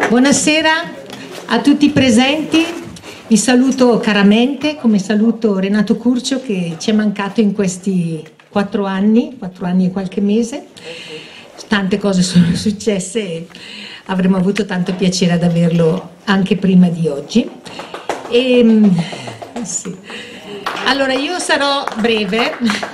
Buonasera a tutti i presenti, vi saluto caramente, come saluto Renato Curcio che ci è mancato in questi 4 anni e qualche mese. Tante cose sono successe e avremmo avuto tanto piacere ad averlo anche prima di oggi. Sì. Allora io sarò breve.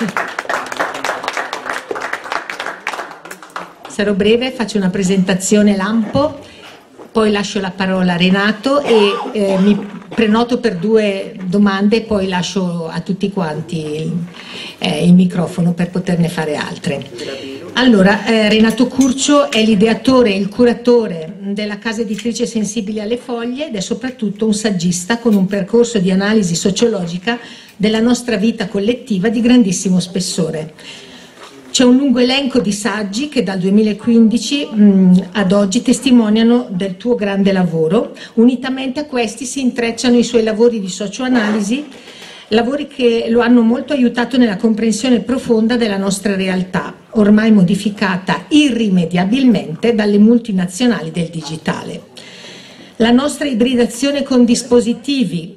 Faccio una presentazione lampo, poi lascio la parola a Renato e mi prenoto per 2 domande e poi lascio a tutti quanti il microfono per poterne fare altre. Allora, Renato Curcio è l'ideatore e il curatore della casa editrice Sensibili alle Foglie ed è soprattutto un saggista con un percorso di analisi sociologica della nostra vita collettiva di grandissimo spessore. C'è un lungo elenco di saggi che dal 2015 ad oggi testimoniano del tuo grande lavoro. Unitamente a questi si intrecciano i suoi lavori di socioanalisi, lavori che lo hanno molto aiutato nella comprensione profonda della nostra realtà, ormai modificata irrimediabilmente dalle multinazionali del digitale. La nostra ibridazione con dispositivi,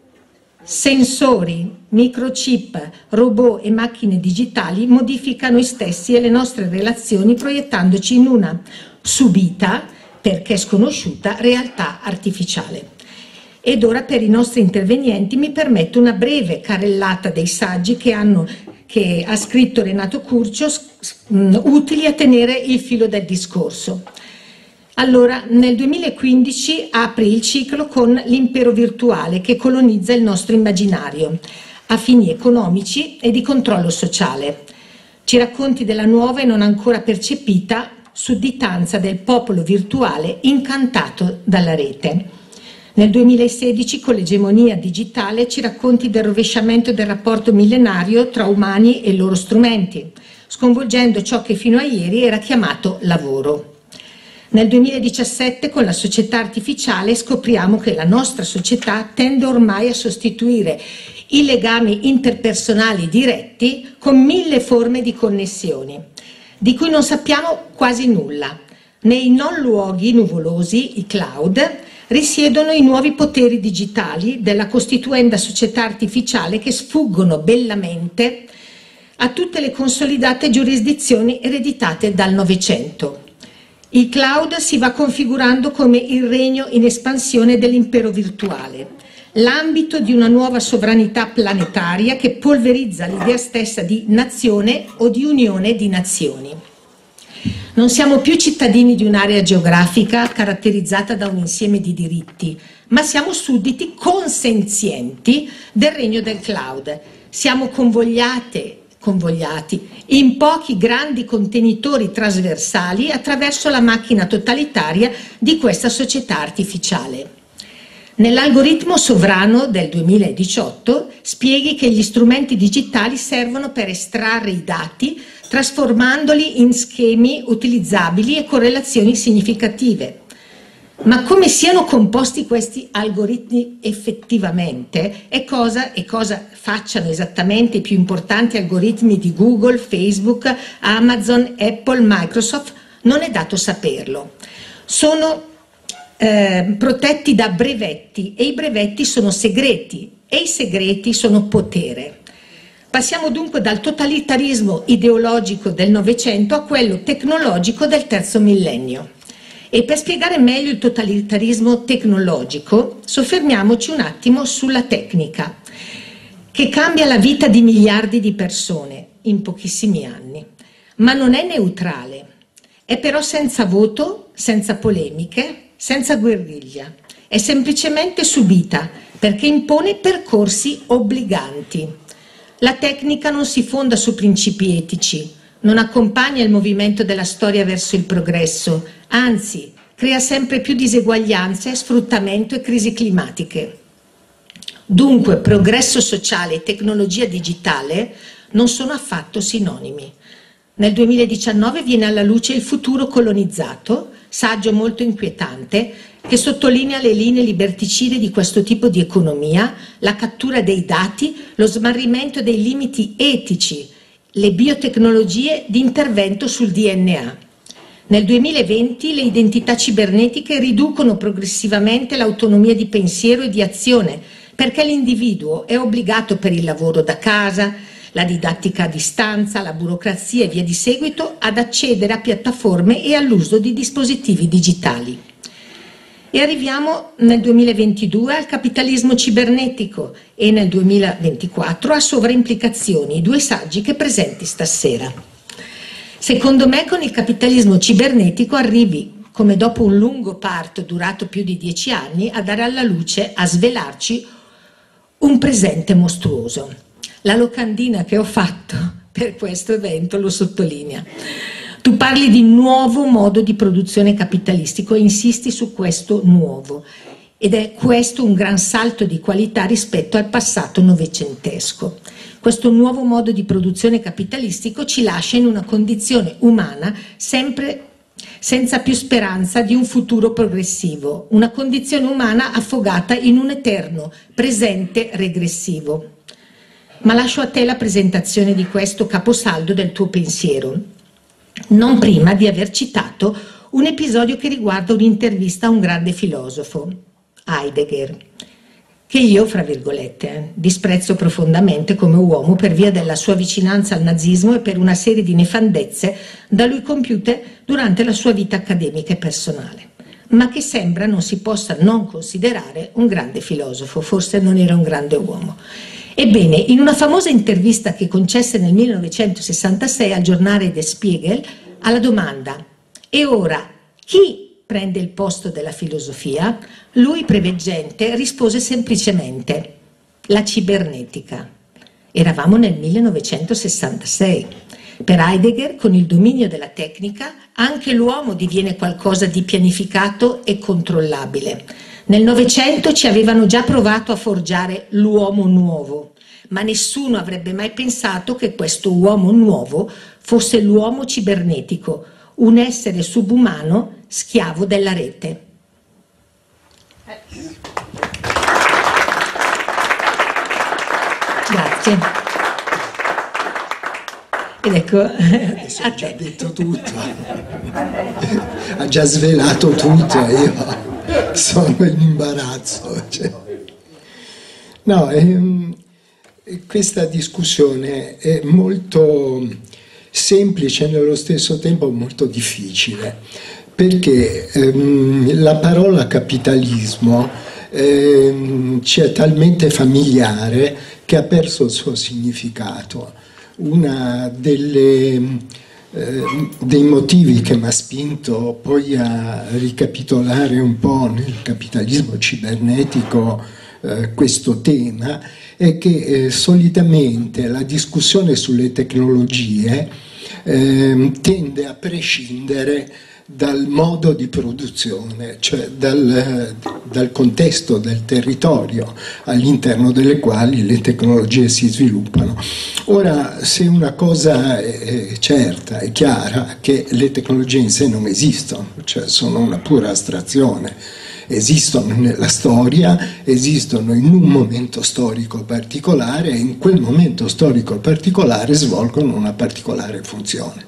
sensori, microchip, robot e macchine digitali modifica noi stessi e le nostre relazioni proiettandoci in una subita, perché sconosciuta, realtà artificiale. Ed ora per i nostri intervenienti mi permetto una breve carrellata dei saggi che ha scritto Renato Curcio, utili a tenere il filo del discorso. Allora, nel 2015 apri il ciclo con l'impero virtuale che colonizza il nostro immaginario a fini economici e di controllo sociale. Ci racconti della nuova e non ancora percepita sudditanza del popolo virtuale incantato dalla rete. Nel 2016, con l'egemonia digitale, ci racconti del rovesciamento del rapporto millenario tra umani e loro strumenti, sconvolgendo ciò che fino a ieri era chiamato lavoro. Nel 2017 con la società artificiale scopriamo che la nostra società tende ormai a sostituire i legami interpersonali diretti con 1000 forme di connessioni, di cui non sappiamo quasi nulla. Nei non luoghi nuvolosi, i cloud, risiedono i nuovi poteri digitali della costituenda società artificiale che sfuggono bellamente a tutte le consolidate giurisdizioni ereditate dal Novecento. Il cloud si va configurando come il regno in espansione dell'impero virtuale, l'ambito di una nuova sovranità planetaria che polverizza l'idea stessa di nazione o di unione di nazioni. Non siamo più cittadini di un'area geografica caratterizzata da un insieme di diritti, ma siamo sudditi consenzienti del regno del cloud. Siamo convogliati in pochi grandi contenitori trasversali attraverso la macchina totalitaria di questa società artificiale. Nell'algoritmo sovrano del 2018 spieghi che gli strumenti digitali servono per estrarre i dati trasformandoli in schemi utilizzabili e correlazioni significative. Ma come siano composti questi algoritmi effettivamente e cosa facciano esattamente i più importanti algoritmi di Google, Facebook, Amazon, Apple, Microsoft, non è dato saperlo. Sono protetti da brevetti e i brevetti sono segreti e i segreti sono potere. Passiamo dunque dal totalitarismo ideologico del Novecento a quello tecnologico del terzo millennio. E per spiegare meglio il totalitarismo tecnologico, soffermiamoci un attimo sulla tecnica, che cambia la vita di miliardi di persone in pochissimi anni, ma non è neutrale, è però senza voto, senza polemiche, senza guerriglia, è semplicemente subita perché impone percorsi obbliganti. La tecnica non si fonda su principi etici, non accompagna il movimento della storia verso il progresso, anzi, crea sempre più diseguaglianze, sfruttamento e crisi climatiche. Dunque, progresso sociale e tecnologia digitale non sono affatto sinonimi. Nel 2019 viene alla luce Il futuro colonizzato, saggio molto inquietante, che sottolinea le linee liberticide di questo tipo di economia, la cattura dei dati, lo smarrimento dei limiti etici, le biotecnologie di intervento sul DNA. Nel 2020 le identità cibernetiche riducono progressivamente l'autonomia di pensiero e di azione, perché l'individuo è obbligato per il lavoro da casa, la didattica a distanza, la burocrazia e via di seguito ad accedere a piattaforme e all'uso di dispositivi digitali. E arriviamo nel 2022 al capitalismo cibernetico e nel 2024 a sovraimplicazioni, i due saggi che presenti stasera. Secondo me con il capitalismo cibernetico arrivi, come dopo un lungo parto durato più di 10 anni, a dare alla luce, a svelarci un presente mostruoso. La locandina che ho fatto per questo evento lo sottolinea. Tu parli di nuovo modo di produzione capitalistico e insisti su questo nuovo. Ed è questo un gran salto di qualità rispetto al passato novecentesco. Questo nuovo modo di produzione capitalistico ci lascia in una condizione umana sempre senza più speranza di un futuro progressivo, una condizione umana affogata in un eterno presente regressivo. Ma lascio a te la presentazione di questo caposaldo del tuo pensiero, non prima di aver citato un episodio che riguarda un'intervista a un grande filosofo, Heidegger, che io, fra virgolette, disprezzo profondamente come uomo per via della sua vicinanza al nazismo e per una serie di nefandezze da lui compiute durante la sua vita accademica e personale, ma che sembra non si possa non considerare un grande filosofo, forse non era un grande uomo. Ebbene, in una famosa intervista che concesse nel 1966 al giornale Der Spiegel, alla domanda «E ora chi prende il posto della filosofia?», lui, preveggente, rispose semplicemente «la cibernetica». Eravamo nel 1966. Per Heidegger, con il dominio della tecnica, anche l'uomo diviene qualcosa di pianificato e controllabile. Nel Novecento ci avevano già provato a forgiare l'uomo nuovo, ma nessuno avrebbe mai pensato che questo uomo nuovo fosse l'uomo cibernetico, un essere subumano schiavo della rete. Grazie. Ed ecco, adesso ha già detto tutto, ha già svelato tutto, io sono in imbarazzo. Cioè. No, questa discussione è molto semplice e nello stesso tempo molto difficile, perché la parola capitalismo ci è talmente familiare che ha perso il suo significato. Uno dei motivi che mi ha spinto poi a ricapitolare un po' nel capitalismo cibernetico questo tema è che solitamente la discussione sulle tecnologie tende a prescindere dal modo di produzione, cioè dal contesto del territorio all'interno delle quali le tecnologie si sviluppano. Ora, se una cosa è certa, è chiara, che le tecnologie in sé non esistono, cioè sono una pura astrazione. Esistono nella storia, esistono in un momento storico particolare e in quel momento storico particolare svolgono una particolare funzione.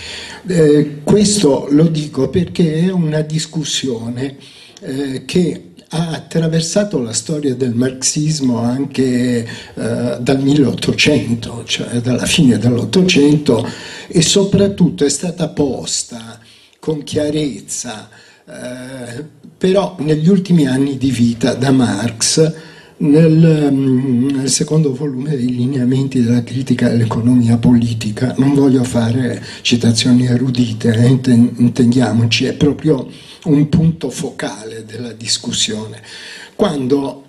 Questo lo dico perché è una discussione che ha attraversato la storia del marxismo anche dal 1800, cioè dalla fine dell'Ottocento, e soprattutto è stata posta con chiarezza però negli ultimi anni di vita da Marx nel secondo volume dei lineamenti della critica dell'economia politica. Non voglio fare citazioni erudite, intendiamoci, è proprio un punto focale della discussione, quando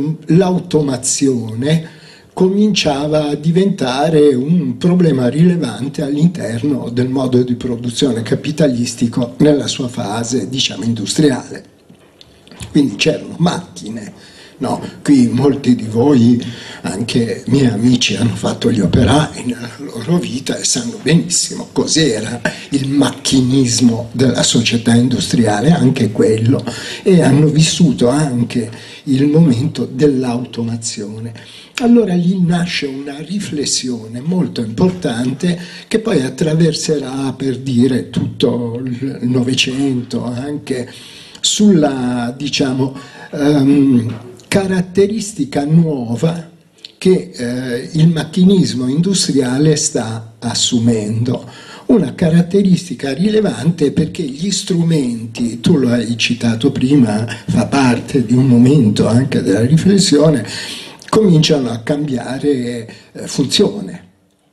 l'automazione cominciava a diventare un problema rilevante all'interno del modo di produzione capitalistico nella sua fase, diciamo, industriale. Quindi c'erano macchine No, qui molti di voi, anche miei amici, hanno fatto gli operai nella loro vita e sanno benissimo cos'era il macchinismo della società industriale, anche quello, e hanno vissuto anche il momento dell'automazione. Allora lì nasce una riflessione molto importante che poi attraverserà, per dire, tutto il Novecento, anche sulla, diciamo, caratteristica nuova che il macchinismo industriale sta assumendo. Una caratteristica rilevante perché gli strumenti, tu lo hai citato prima, fa parte di un momento anche della riflessione, cominciano a cambiare funzione.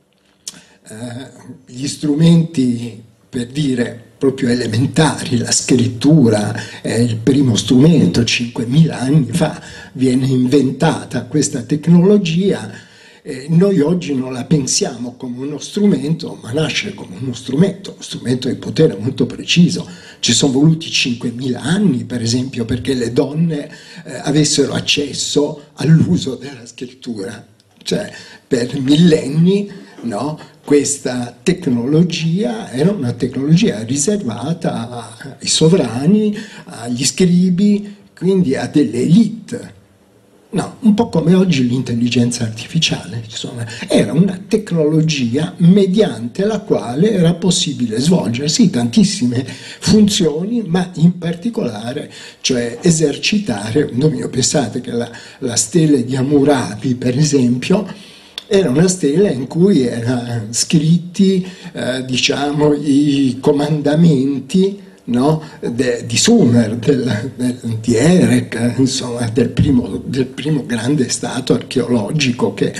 Gli strumenti, per dire, proprio elementari, la scrittura è il primo strumento, 5.000 anni fa viene inventata questa tecnologia, noi oggi non la pensiamo come uno strumento, ma nasce come uno strumento di potere molto preciso. Ci sono voluti 5.000 anni, per esempio, perché le donne avessero accesso all'uso della scrittura, cioè per millenni, no? Questa tecnologia era una tecnologia riservata ai sovrani, agli scribi, quindi a delle elite. No, un po' come oggi l'intelligenza artificiale, insomma, era una tecnologia mediante la quale era possibile svolgere sì tantissime funzioni, ma in particolare, cioè esercitare un dominio. Pensate che la stele di Hammurabi, per esempio, era una stella in cui erano scritti, diciamo, i comandamenti, no, di Sumer, di Erech, insomma, del primo grande stato archeologico che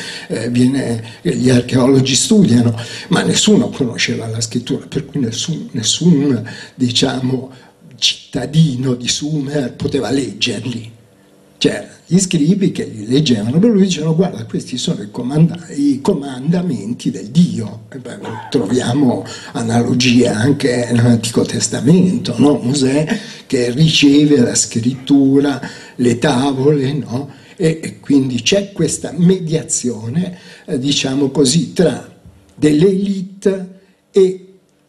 gli archeologi studiano, ma nessuno conosceva la scrittura, per cui nessun diciamo, cittadino di Sumer poteva leggerli. C'erano gli scribi che li leggevano, per lui dicevano: guarda, questi sono i comandamenti del Dio. E beh, troviamo analogie anche nell'Antico Testamento, no? Mosè che riceve la scrittura, le tavole, no? E quindi c'è questa mediazione, diciamo così, tra delle elite e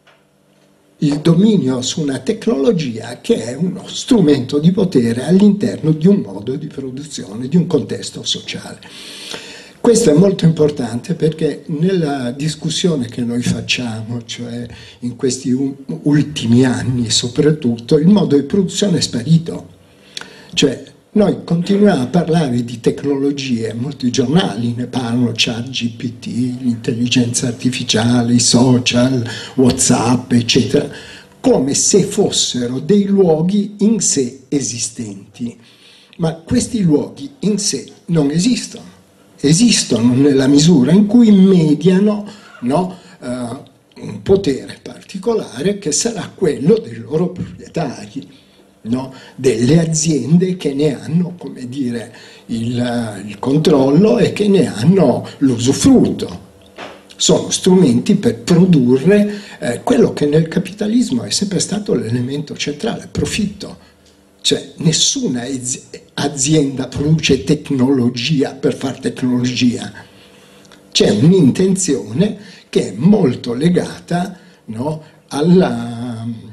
il dominio su una tecnologia che è uno strumento di potere all'interno di un modo di produzione, di un contesto sociale. Questo è molto importante perché nella discussione che noi facciamo, cioè in questi ultimi anni soprattutto, il modo di produzione è sparito. Cioè, noi continuiamo a parlare di tecnologie, molti giornali ne parlano, ChatGPT, l'intelligenza artificiale, i social, WhatsApp, eccetera, come se fossero dei luoghi in sé esistenti. Ma questi luoghi in sé non esistono. Esistono nella misura in cui mediano, no, un potere particolare che sarà quello dei loro proprietari. No? Delle aziende che ne hanno, come dire, il controllo e che ne hanno l'usufrutto. Sono strumenti per produrre quello che nel capitalismo è sempre stato l'elemento centrale, profitto. Cioè nessuna azienda produce tecnologia per far tecnologia. C'è un'intenzione che è molto legata, no, alla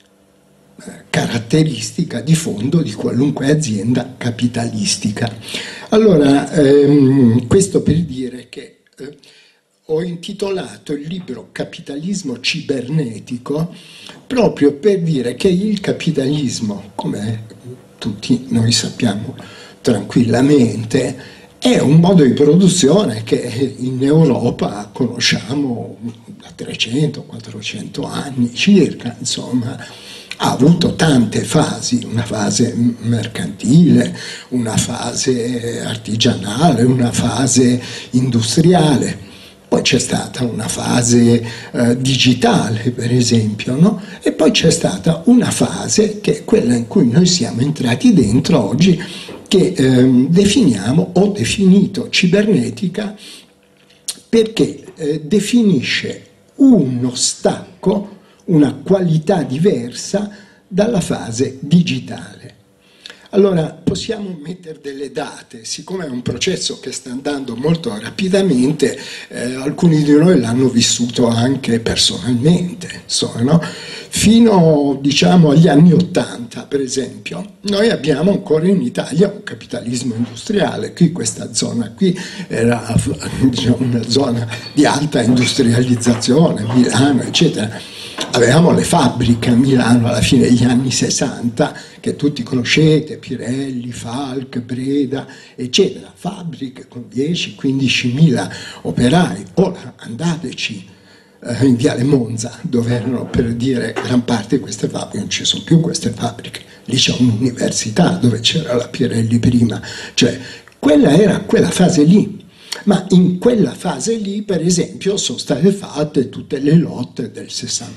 caratteristica di fondo di qualunque azienda capitalistica. Allora, questo per dire che ho intitolato il libro Capitalismo cibernetico proprio per dire che il capitalismo, come tutti noi sappiamo tranquillamente, è un modo di produzione che in Europa conosciamo da 300-400 anni circa, insomma. Ha avuto tante fasi, una fase mercantile, una fase artigianale, una fase industriale, poi c'è stata una fase digitale, per esempio, no? E poi c'è stata una fase che è quella in cui noi siamo entrati dentro oggi, che definiamo, ho definito cibernetica, perché definisce uno stacco, una qualità diversa dalla fase digitale. Allora possiamo mettere delle date, siccome è un processo che sta andando molto rapidamente, alcuni di noi l'hanno vissuto anche personalmente, insomma, no? Fino diciamo agli anni '80 per esempio, noi abbiamo ancora in Italia un capitalismo industriale, qui questa zona qui era diciamo, una zona di alta industrializzazione, Milano eccetera. Avevamo le fabbriche a Milano alla fine degli anni '60 che tutti conoscete, Pirelli, Falck, Breda, eccetera, fabbriche con 10-15 mila operai. Ora andateci in Viale Monza, dove erano per dire gran parte di queste fabbriche, non ci sono più queste fabbriche, lì c'è un'università dove c'era la Pirelli prima, cioè quella era quella fase lì. Ma in quella fase lì, per esempio, sono state fatte tutte le lotte del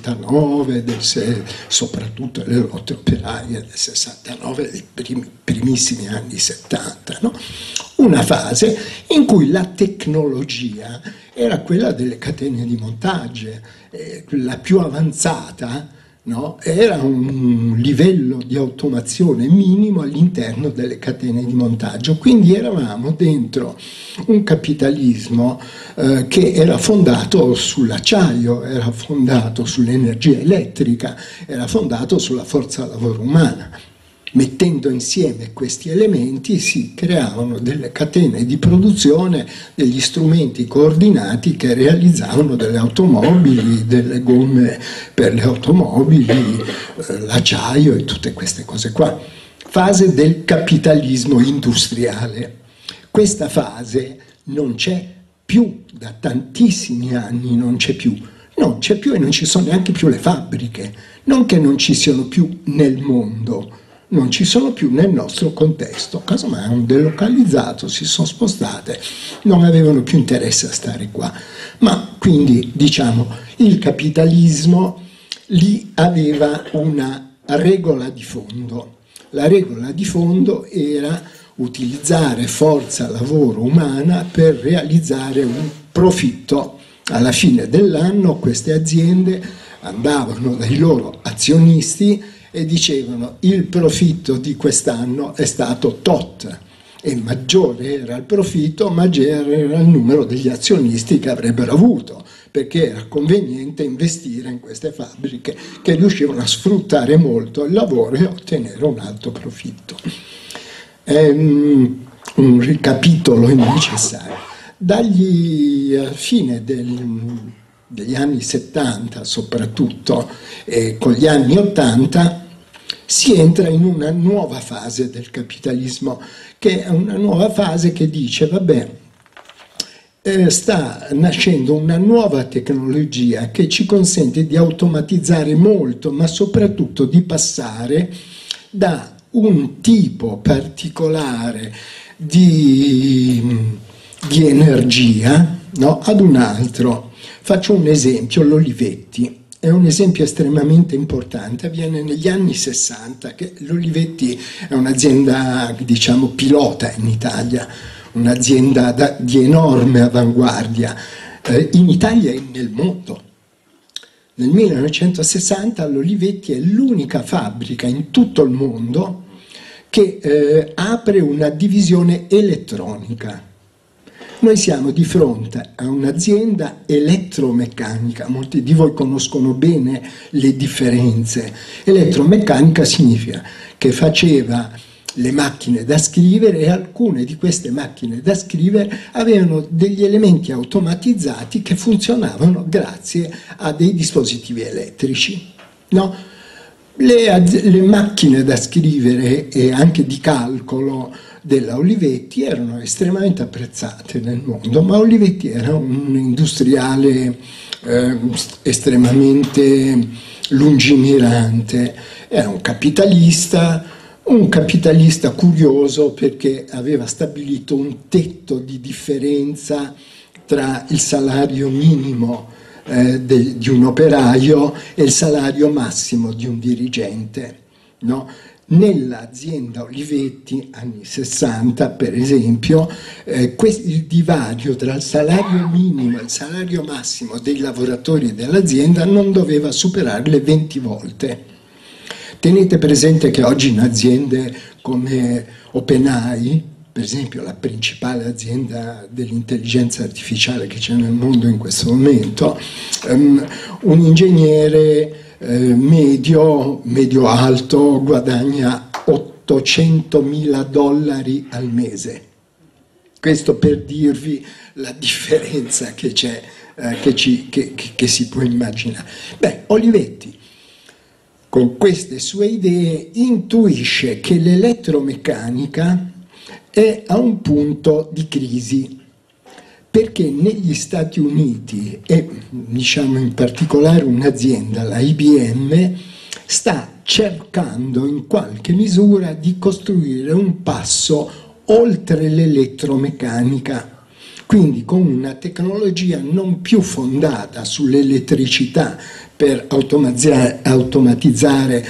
69, soprattutto le lotte operaie del 69, dei primissimi anni 70, no? Una fase in cui la tecnologia era quella delle catene di montaggio, la più avanzata. No? Era un livello di automazione minimo all'interno delle catene di montaggio, quindi eravamo dentro un capitalismo che era fondato sull'acciaio, era fondato sull'energia elettrica, era fondato sulla forza lavoro umana. Mettendo insieme questi elementi si creavano delle catene di produzione, degli strumenti coordinati che realizzavano delle automobili, delle gomme per le automobili, l'acciaio e tutte queste cose qua. Fase del capitalismo industriale. Questa fase non c'è più, da tantissimi anni non c'è più. Non c'è più e non ci sono neanche più le fabbriche. Non che non ci siano più nel mondo, non ci sono più nel nostro contesto, casomai hanno delocalizzato, si sono spostate, non avevano più interesse a stare qua. Ma quindi, diciamo, il capitalismo lì aveva una regola di fondo. La regola di fondo era utilizzare forza lavoro umana per realizzare un profitto. Alla fine dell'anno queste aziende andavano dai loro azionisti e dicevano il profitto di quest'anno è stato tot, e maggiore era il profitto, maggiore era il numero degli azionisti che avrebbero avuto, perché era conveniente investire in queste fabbriche che riuscivano a sfruttare molto il lavoro e ottenere un alto profitto. È un ricapitolo necessario. Dagli fine degli anni 70 soprattutto, e con gli anni 80 si entra in una nuova fase del capitalismo, che è una nuova fase che dice, vabbè, sta nascendo una nuova tecnologia che ci consente di automatizzare molto, ma soprattutto di passare da un tipo particolare di energia, no, ad un altro. Faccio un esempio, l'Olivetti. È un esempio estremamente importante, avviene negli anni 60, che l'Olivetti è un'azienda, diciamo, pilota in Italia, un'azienda di enorme avanguardia in Italia e nel mondo. Nel 1960 l'Olivetti è l'unica fabbrica in tutto il mondo che apre una divisione elettronica. Noi siamo di fronte a un'azienda elettromeccanica, molti di voi conoscono bene le differenze. Elettromeccanica significa che faceva le macchine da scrivere e alcune di queste macchine da scrivere avevano degli elementi automatizzati che funzionavano grazie a dei dispositivi elettrici, no? Le macchine da scrivere e anche di calcolo della Olivetti erano estremamente apprezzate nel mondo, ma Olivetti era un industriale estremamente lungimirante, era un capitalista curioso perché aveva stabilito un tetto di differenza tra il salario minimo di un operaio e il salario massimo di un dirigente, no? Nell'azienda Olivetti, anni 60 per esempio, il divario tra il salario minimo e il salario massimo dei lavoratori dell'azienda non doveva superare le 20 volte. Tenete presente che oggi in aziende come OpenAI, per esempio la principale azienda dell'intelligenza artificiale che c'è nel mondo in questo momento, un ingegnere medio-alto guadagna $800.000 al mese. Questo per dirvi la differenza che c'è, che si può immaginare. Beh, Olivetti, con queste sue idee, intuisce che l'elettromeccanica è a un punto di crisi, perché negli Stati Uniti, e diciamo in particolare un'azienda, la IBM, sta cercando in qualche misura di costruire un passo oltre l'elettromeccanica, quindi con una tecnologia non più fondata sull'elettricità per automatizzare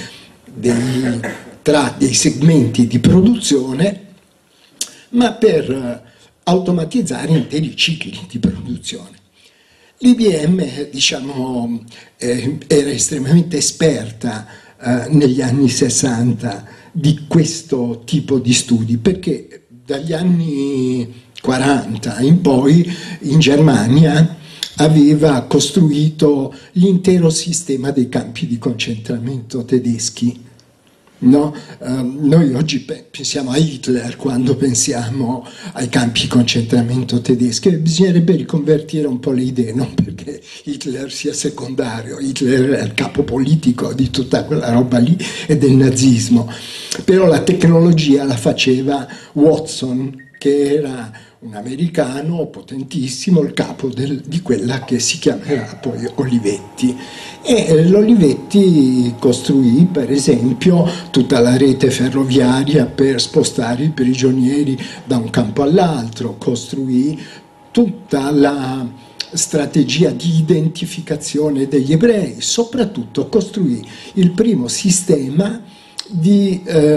dei segmenti di produzione, ma per automatizzare interi cicli di produzione. L'IBM, diciamo, era estremamente esperta negli anni 60 di questo tipo di studi, perché dagli anni 40 in poi in Germania aveva costruito l'intero sistema dei campi di concentramento tedeschi. No? Noi oggi pensiamo a Hitler quando pensiamo ai campi di concentramento tedeschi, e bisognerebbe riconvertire un po' le idee, non perché Hitler sia secondario, Hitler era il capo politico di tutta quella roba lì e del nazismo, però la tecnologia la faceva Watson, che era un americano potentissimo, il capo di quella che si chiamerà poi Olivetti. E l'Olivetti costruì, per esempio, tutta la rete ferroviaria per spostare i prigionieri da un campo all'altro, costruì tutta la strategia di identificazione degli ebrei, soprattutto costruì il primo sistema di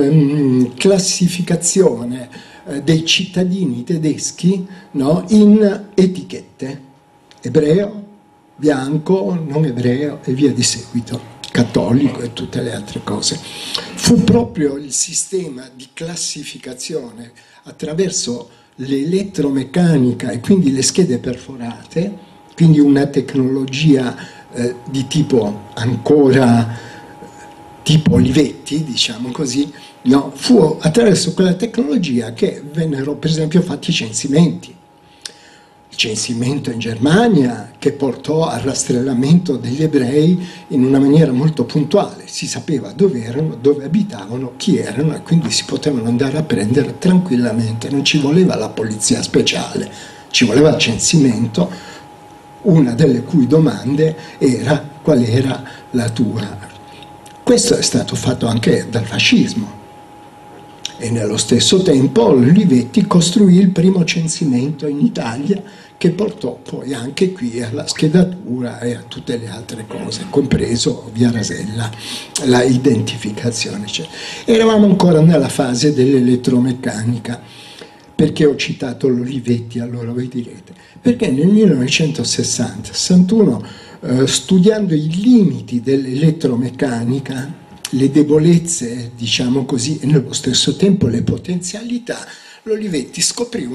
classificazione dei cittadini tedeschi, no, in etichette: ebreo, bianco, non ebreo e via di seguito, cattolico e tutte le altre cose. Fu proprio il sistema di classificazione attraverso l'elettromeccanica e quindi le schede perforate, quindi una tecnologia di tipo ancora tipo Olivetti, diciamo così, no? Fu attraverso quella tecnologia che vennero per esempio fatti i censimenti. Il censimento in Germania, che portò al rastrellamento degli ebrei in una maniera molto puntuale. Si sapeva dove erano, dove abitavano, chi erano, e quindi si potevano andare a prendere tranquillamente. Non ci voleva la polizia speciale, ci voleva il censimento, una delle cui domande era: qual era la tua? Questo è stato fatto anche dal fascismo. E nello stesso tempo Olivetti costruì il primo censimento in Italia, che portò poi anche qui alla schedatura e a tutte le altre cose, compreso via Rasella, la identificazione. Eravamo ancora nella fase dell'elettromeccanica. Perché ho citato l'Olivetti? Allora voi direte, perché nel 1960-61, studiando i limiti dell'elettromeccanica, le debolezze, diciamo così, e nello stesso tempo le potenzialità, l'Olivetti scoprì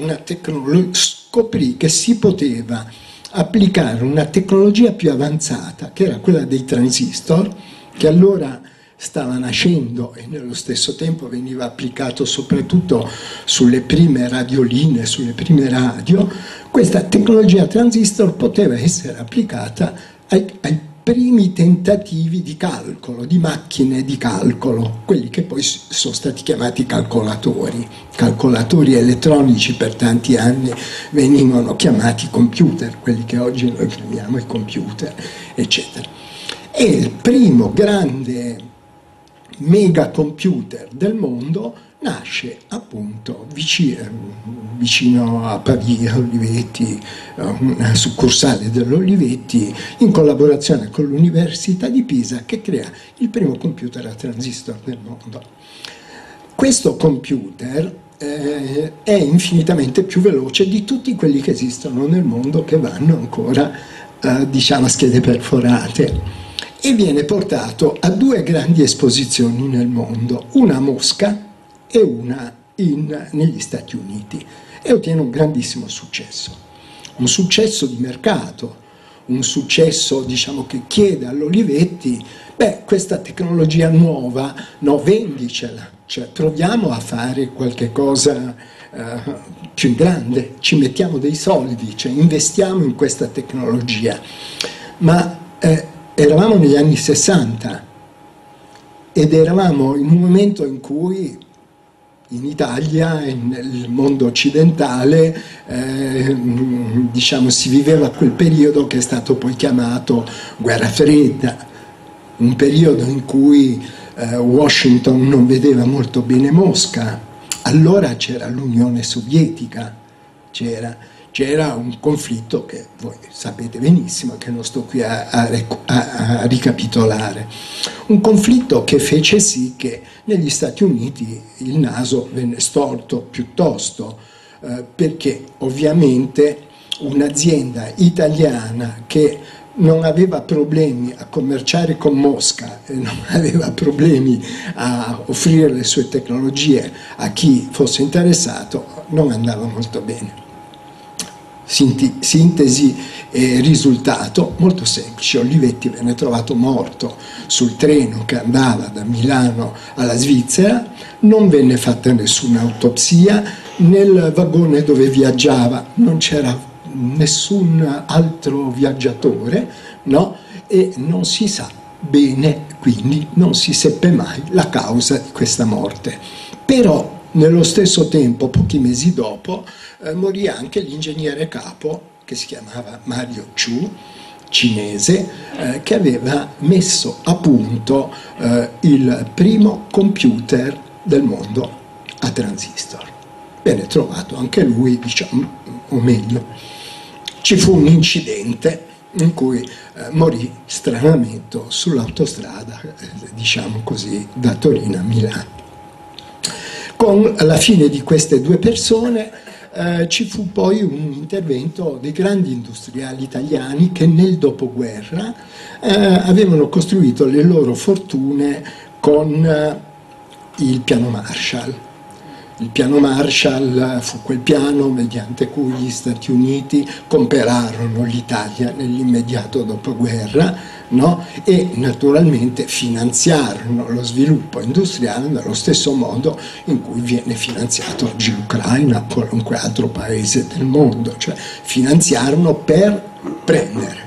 che si poteva applicare una tecnologia più avanzata, che era quella dei transistor, che allora stava nascendo e nello stesso tempo veniva applicato soprattutto sulle prime radioline, sulle prime radio. Questa tecnologia transistor poteva essere applicata ai primi tentativi di calcolo, di macchine di calcolo, quelli che poi sono stati chiamati calcolatori. Calcolatori elettronici per tanti anni venivano chiamati computer, quelli che oggi noi chiamiamo i computer, eccetera. E il primo grande megacomputer del mondo nasce appunto vicino a Pavia, Olivetti, una succursale dell'Olivetti, in collaborazione con l'Università di Pisa, che crea il primo computer a transistor del mondo. Questo computer è infinitamente più veloce di tutti quelli che esistono nel mondo, che vanno ancora diciamo a schede perforate. e viene portato a 2 grandi esposizioni nel mondo, una a Mosca e una negli Stati Uniti, e ottiene un grandissimo successo. Un successo di mercato, un successo, diciamo, che chiede all'Olivetti: beh, questa tecnologia nuova, no, vendicela, cioè proviamo a fare qualche cosa più in grande, ci mettiamo dei soldi, cioè investiamo in questa tecnologia. Ma eravamo negli anni 60 ed eravamo in un momento in cui in Italia e nel mondo occidentale diciamo, si viveva quel periodo che è stato poi chiamato Guerra Fredda, un periodo in cui Washington non vedeva molto bene Mosca. Allora c'era l'Unione Sovietica, c'era un conflitto che voi sapete benissimo, che non sto qui a ricapitolare, un conflitto che fece sì che negli Stati Uniti il naso venne storto piuttosto, perché ovviamente un'azienda italiana che non aveva problemi a commerciare con Mosca e non aveva problemi a offrire le sue tecnologie a chi fosse interessato, non andava molto bene. Sintesi e risultato molto semplice: Olivetti venne trovato morto sul treno che andava da Milano alla Svizzera, non venne fatta nessuna autopsia, nel vagone dove viaggiava non c'era nessun altro viaggiatore, no? E non si sa bene, quindi non si seppe mai la causa di questa morte. Però nello stesso tempo, pochi mesi dopo, morì anche l'ingegnere capo, che si chiamava Mario Chu, cinese, che aveva messo a punto il primo computer del mondo a transistor. Venne trovato anche lui, diciamo, o meglio, ci fu un incidente in cui morì stranamente sull'autostrada, diciamo così, da Torino a Milano. Con la fine di queste 2 persone ci fu poi un intervento dei grandi industriali italiani che nel dopoguerra avevano costruito le loro fortune con il piano Marshall. Il piano Marshall fu quel piano mediante cui gli Stati Uniti comperarono l'Italia nell'immediato dopoguerra, no? E naturalmente finanziarono lo sviluppo industriale nello stesso modo in cui viene finanziato oggi l'Ucraina o qualunque altro paese del mondo, cioè finanziarono per prendere.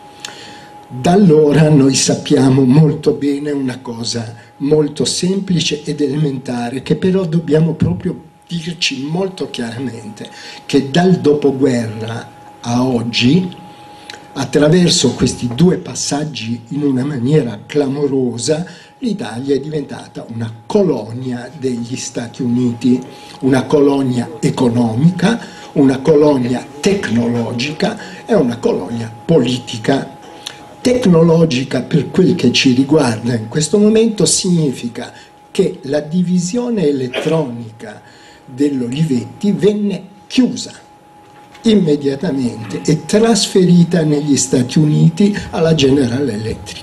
Da allora noi sappiamo molto bene una cosa molto semplice ed elementare, che però dobbiamo proprio dirci molto chiaramente, che dal dopoguerra a oggi, attraverso questi 2 passaggi in una maniera clamorosa, l'Italia è diventata una colonia degli Stati Uniti, una colonia economica, una colonia tecnologica e una colonia politica. Tecnologica, per quel che ci riguarda in questo momento, significa che la divisione elettronica dell'Olivetti venne chiusa immediatamente e trasferita negli Stati Uniti alla General Electric.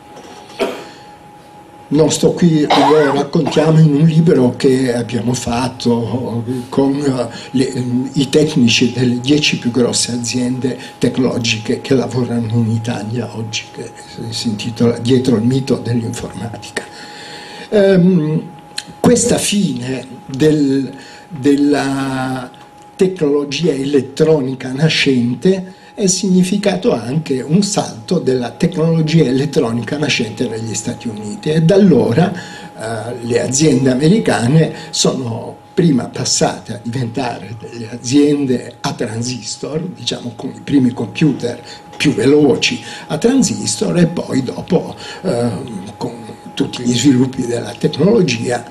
Non sto qui, lo raccontiamo in un libro che abbiamo fatto con i tecnici delle 10 più grosse aziende tecnologiche che lavorano in Italia oggi, che si intitola Dietro il mito dell'informatica. Questa fine della tecnologia elettronica nascente è significato anche un salto della tecnologia elettronica nascente negli Stati Uniti, e da allora le aziende americane sono prima passate a diventare delle aziende a transistor, diciamo con i primi computer più veloci a transistor, e poi dopo con tutti gli sviluppi della tecnologia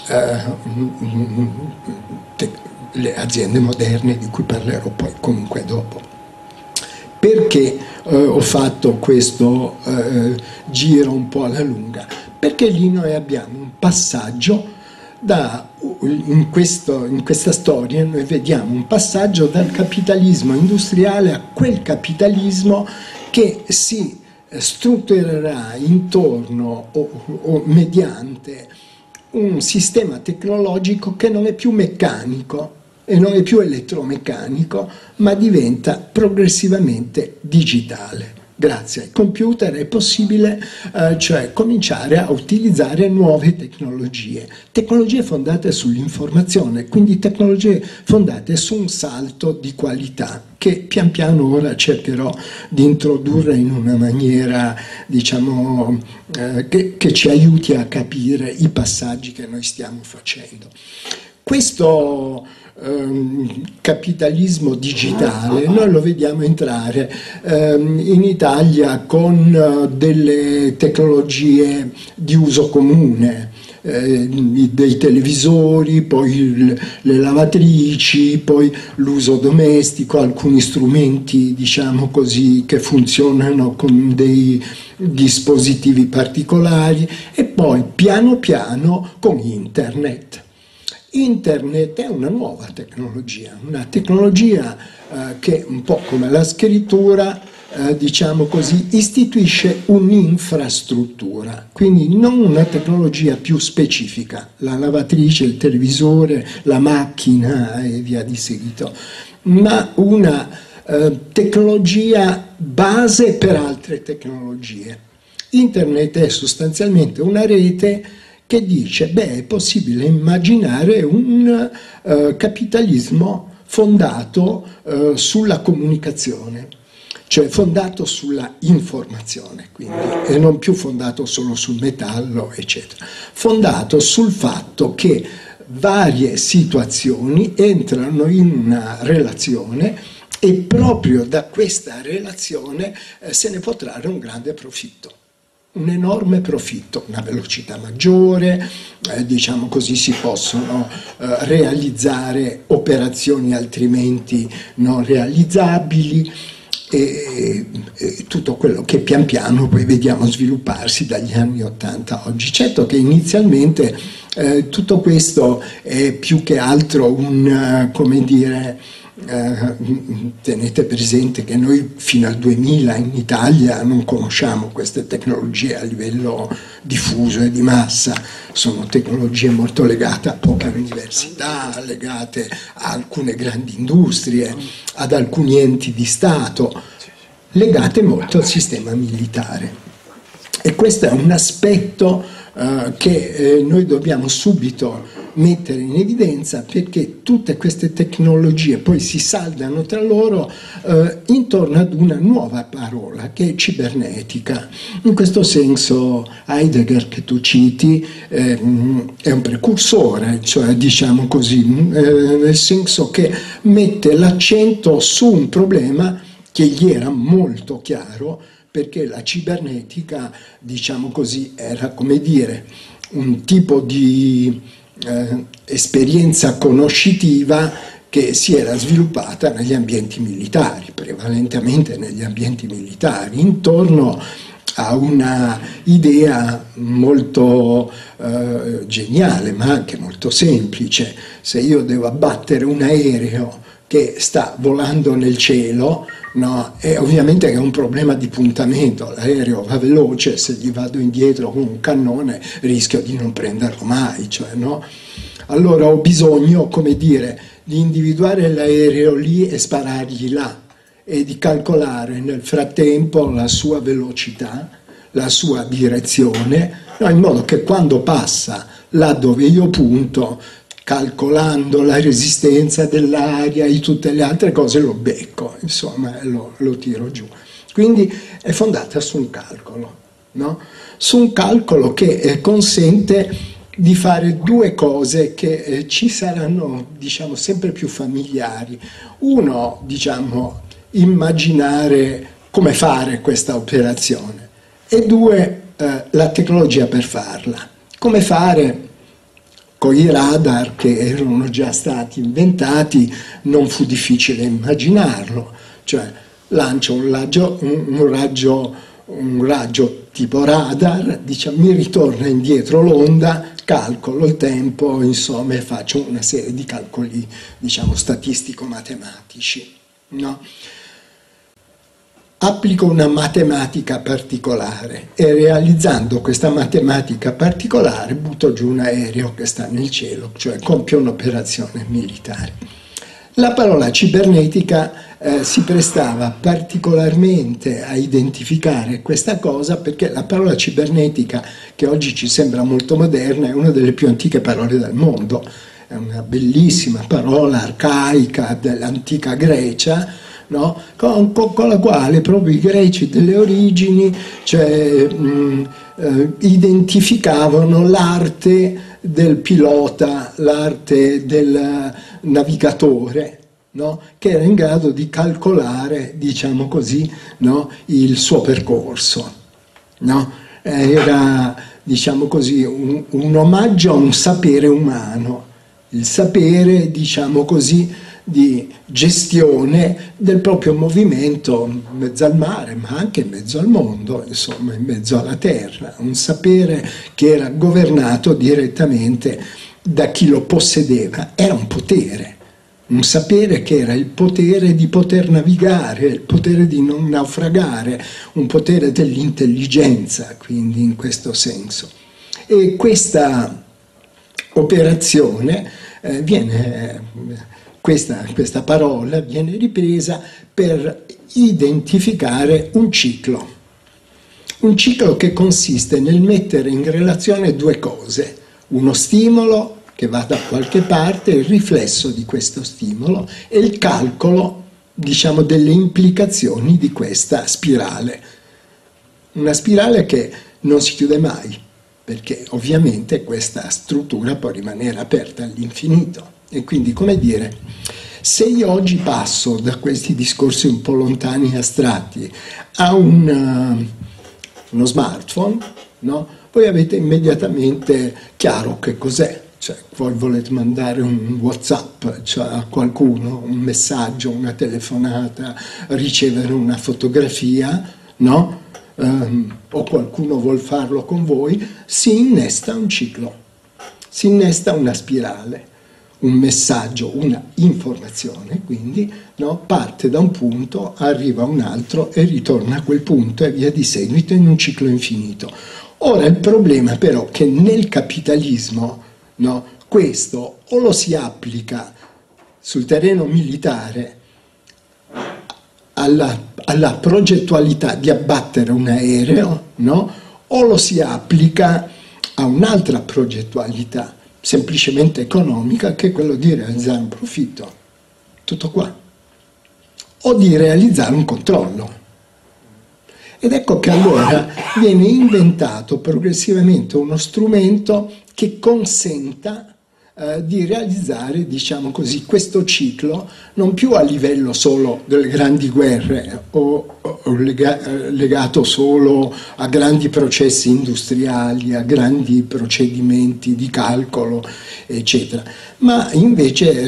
le aziende moderne, di cui parlerò poi comunque dopo. Perché ho fatto questo giro un po' alla lunga? Perché lì noi abbiamo un passaggio in questa storia noi vediamo un passaggio dal capitalismo industriale a quel capitalismo che si strutturerà intorno o mediante un sistema tecnologico che non è più meccanico e non è più elettromeccanico, ma diventa progressivamente digitale. Grazie ai computer è possibile cioè cominciare a utilizzare nuove tecnologie fondate sull'informazione, quindi tecnologie fondate su un salto di qualità che pian piano ora cercherò di introdurre in una maniera, diciamo, che ci aiuti a capire i passaggi che noi stiamo facendo. Questo capitalismo digitale noi lo vediamo entrare in Italia con delle tecnologie di uso comune, dei televisori, poi le lavatrici, poi l'uso domestico, alcuni strumenti, diciamo così, che funzionano con dei dispositivi particolari, e poi piano piano con internet. Internet è una nuova tecnologia, una tecnologia che un po' come la scrittura, diciamo così, istituisce un'infrastruttura, quindi non una tecnologia più specifica, la lavatrice, il televisore, la macchina e via di seguito, ma una tecnologia base per altre tecnologie. Internet è sostanzialmente una rete che dice, beh, è possibile immaginare un capitalismo fondato sulla comunicazione, cioè fondato sulla informazione, quindi, e non più fondato solo sul metallo, eccetera, fondato sul fatto che varie situazioni entrano in una relazione e proprio da questa relazione se ne può trarre un grande profitto. Un enorme profitto, una velocità maggiore, diciamo così, si possono realizzare operazioni altrimenti non realizzabili e tutto quello che pian piano poi vediamo svilupparsi dagli anni '80 a oggi. Certo che inizialmente tutto questo è più che altro un, come dire, tenete presente che noi fino al 2000 in Italia non conosciamo queste tecnologie a livello diffuso e di massa, sono tecnologie molto legate a poche università, legate a alcune grandi industrie, ad alcuni enti di Stato, legate molto al sistema militare. E questo è un aspetto che noi dobbiamo subito mettere in evidenza, perché tutte queste tecnologie poi si saldano tra loro intorno ad una nuova parola che è cibernetica. In questo senso Heidegger, che tu citi, è un precursore, cioè diciamo così, nel senso che mette l'accento su un problema che gli era molto chiaro, perché la cibernetica, diciamo così, era, come dire, un tipo di esperienza conoscitiva che si era sviluppata negli ambienti militari, prevalentemente negli ambienti militari, intorno a una idea molto geniale, ma anche molto semplice. Se io devo abbattere un aereo che sta volando nel cielo, no, è ovviamente che è un problema di puntamento, l'aereo va veloce, se gli vado indietro con un cannone rischio di non prenderlo mai, cioè, no? Allora ho bisogno, come dire, di individuare l'aereo lì e sparargli là e di calcolare nel frattempo la sua velocità, la sua direzione, no, in modo che quando passa là dove io punto, calcolando la resistenza dell'aria e tutte le altre cose, lo becco, insomma, lo tiro giù. Quindi è fondata su un calcolo, no? Su un calcolo che consente di fare due cose che ci saranno, diciamo, sempre più familiari. Uno, diciamo, immaginare come fare questa operazione, e due, la tecnologia per farla. Come fare? Con i radar che erano già stati inventati non fu difficile immaginarlo, cioè lancio un raggio tipo radar, diciamo, mi ritorna indietro l'onda, calcolo il tempo, insomma, e faccio una serie di calcoli, diciamo, statistico-matematici, no? applico una matematica particolare e realizzando questa matematica particolare butto giù un aereo che sta nel cielo, cioè compio un'operazione militare. La parola cibernetica si prestava particolarmente a identificare questa cosa perché la parola cibernetica, che oggi ci sembra molto moderna, è una delle più antiche parole del mondo. È una bellissima parola arcaica dell'antica Grecia, no? Con la quale proprio i greci delle origini, cioè, identificavano l'arte del pilota, l'arte del navigatore, no? Che era in grado di calcolare, diciamo così, no? Il suo percorso, no? Era, diciamo così, un omaggio a un sapere umano, il sapere, diciamo così, di gestione del proprio movimento in mezzo al mare, ma anche in mezzo al mondo, insomma, in mezzo alla terra, un sapere che era governato direttamente da chi lo possedeva, era un potere, un sapere che era il potere di poter navigare, il potere di non naufragare, un potere dell'intelligenza, quindi in questo senso. E questa operazione questa parola viene ripresa per identificare un ciclo che consiste nel mettere in relazione due cose, uno stimolo che va da qualche parte, il riflesso di questo stimolo e il calcolo, diciamo, delle implicazioni di questa spirale. Una spirale che non si chiude mai, perché ovviamente questa struttura può rimanere aperta all'infinito. E quindi, come dire, se io oggi passo da questi discorsi un po' lontani e astratti a uno smartphone, no? Voi avete immediatamente chiaro che cos'è. Cioè, voi volete mandare un WhatsApp, cioè, a qualcuno, un messaggio, una telefonata, ricevere una fotografia, no? O qualcuno vuol farlo con voi, si innesta un ciclo, si innesta una spirale. Un messaggio, una informazione, quindi, no? Parte da un punto, arriva a un altro e ritorna a quel punto e via di seguito in un ciclo infinito. Ora il problema però è che nel capitalismo, no? Questo o lo si applica sul terreno militare alla progettualità di abbattere un aereo, no? O lo si applica a un'altra progettualità semplicemente economica, che è quello di realizzare un profitto, tutto qua, o di realizzare un controllo. Ed ecco che allora viene inventato progressivamente uno strumento che consenta di realizzare, diciamo così, questo ciclo non più a livello solo delle grandi guerre o legato solo a grandi processi industriali, a grandi procedimenti di calcolo, eccetera, ma invece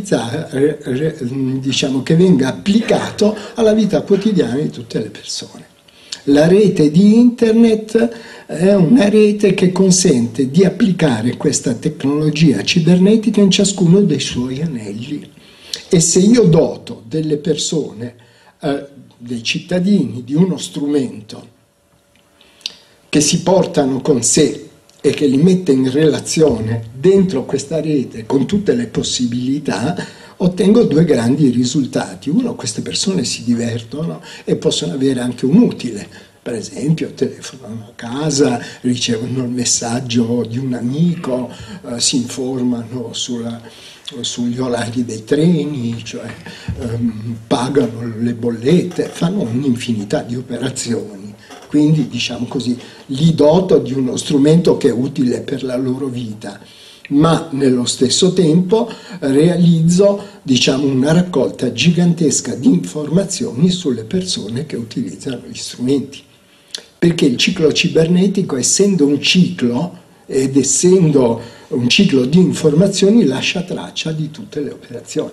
diciamo che venga applicato alla vita quotidiana di tutte le persone. La rete di Internet è una rete che consente di applicare questa tecnologia cibernetica in ciascuno dei suoi anelli. E se io doto delle persone, dei cittadini, di uno strumento che si portano con sé e che li mette in relazione dentro questa rete con tutte le possibilità, ottengo due grandi risultati. Uno, queste persone si divertono e possono avere anche un utile. Per esempio, telefonano a casa, ricevono il messaggio di un amico, si informano sugli orari dei treni, cioè pagano le bollette, fanno un'infinità di operazioni. Quindi, diciamo così, li doto di uno strumento che è utile per la loro vita, ma nello stesso tempo realizzo, diciamo, una raccolta gigantesca di informazioni sulle persone che utilizzano gli strumenti. Perché il ciclo cibernetico, essendo un ciclo ed essendo un ciclo di informazioni, lascia traccia di tutte le operazioni.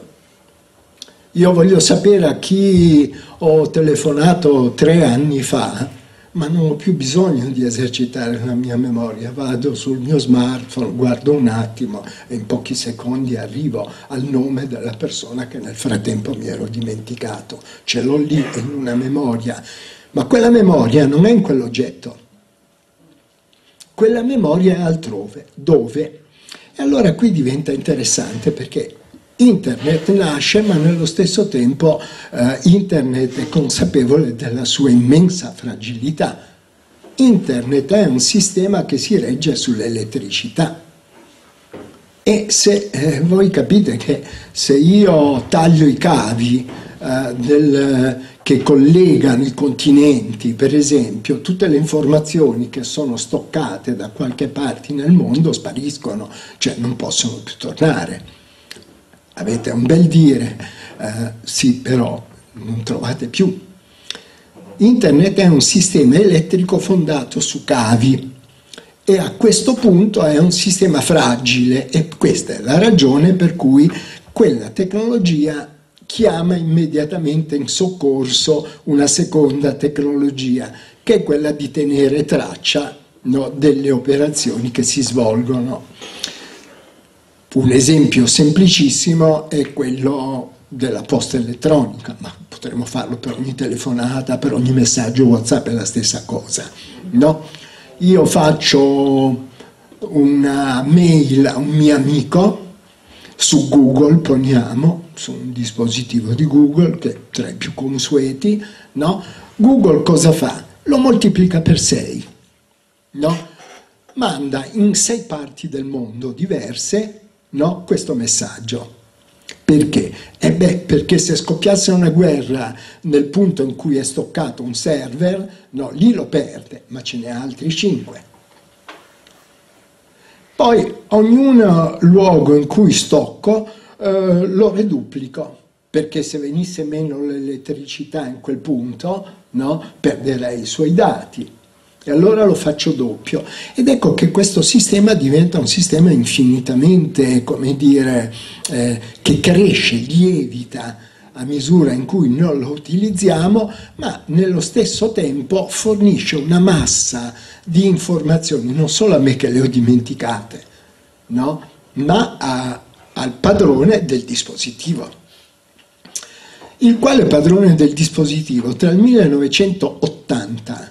Io voglio sapere a chi ho telefonato 3 anni fa, ma non ho più bisogno di esercitare la mia memoria, vado sul mio smartphone, guardo un attimo e in pochi secondi arrivo al nome della persona che nel frattempo mi ero dimenticato, ce l'ho lì in una memoria, ma quella memoria non è in quell'oggetto, quella memoria è altrove, dove? E allora qui diventa interessante perché Internet nasce, ma nello stesso tempo Internet è consapevole della sua immensa fragilità. Internet è un sistema che si regge sull'elettricità. E se voi capite che se io taglio i cavi che collegano i continenti, per esempio, tutte le informazioni che sono stoccate da qualche parte nel mondo spariscono, cioè non possono più tornare. Avete un bel dire, sì, però non trovate più. Internet è un sistema elettrico fondato su cavi e a questo punto è un sistema fragile e questa è la ragione per cui quella tecnologia chiama immediatamente in soccorso una seconda tecnologia, che è quella di tenere traccia, no, delle operazioni che si svolgono. Un esempio semplicissimo è quello della posta elettronica, ma potremmo farlo per ogni telefonata, per ogni messaggio WhatsApp, è la stessa cosa, no? Io faccio una mail a un mio amico su Google, poniamo, su un dispositivo di Google, che è tra i più consueti, no? Google cosa fa? Lo moltiplica per 6, no? Manda in 6 parti del mondo diverse, no, questo messaggio. Perché? Perché se scoppiasse una guerra nel punto in cui è stoccato un server, no, lì lo perde, ma ce n'è altri 5. Poi ognuno luogo in cui stocco lo reduplico, perché se venisse meno l'elettricità in quel punto, no, perderei i suoi dati. E allora lo faccio doppio. Ed ecco che questo sistema diventa un sistema infinitamente, come dire, che cresce, lievita a misura in cui noi lo utilizziamo, ma nello stesso tempo fornisce una massa di informazioni, non solo a me che le ho dimenticate, no? Ma al padrone del dispositivo. Il quale padrone del dispositivo tra il 1980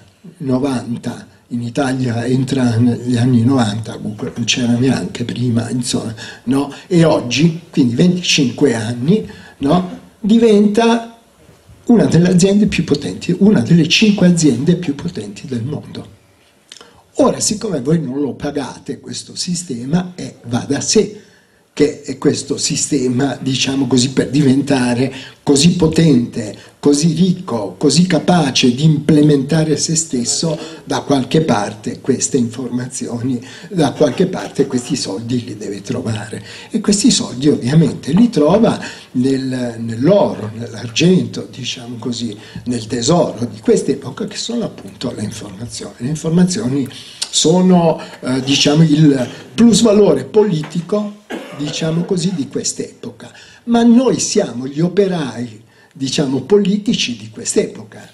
90, in Italia entra negli anni 90, Google non c'era neanche prima, insomma, no? E oggi, quindi 25 anni, no? Diventa una delle aziende più potenti, una delle 5 aziende più potenti del mondo. Ora, siccome voi non lo pagate questo sistema, va da sé che questo sistema, diciamo così, per diventare così potente, così ricco, così capace di implementare se stesso, da qualche parte queste informazioni, da qualche parte questi soldi li deve trovare. E questi soldi ovviamente li trova nell'oro, nell'argento, diciamo così, nel tesoro di quest'epoca, che sono appunto le informazioni. Le informazioni sono, diciamo, il plusvalore politico, diciamo così, di quest'epoca, ma noi siamo gli operai, diciamo, politici di quest'epoca.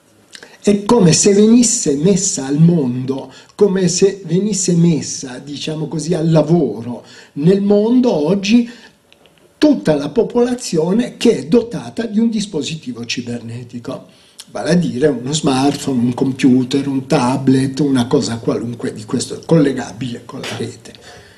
È come se venisse messa al mondo, come se venisse messa, diciamo così, al lavoro nel mondo oggi tutta la popolazione che è dotata di un dispositivo cibernetico, vale a dire uno smartphone, un computer, un tablet, una cosa qualunque di questo, collegabile con la rete.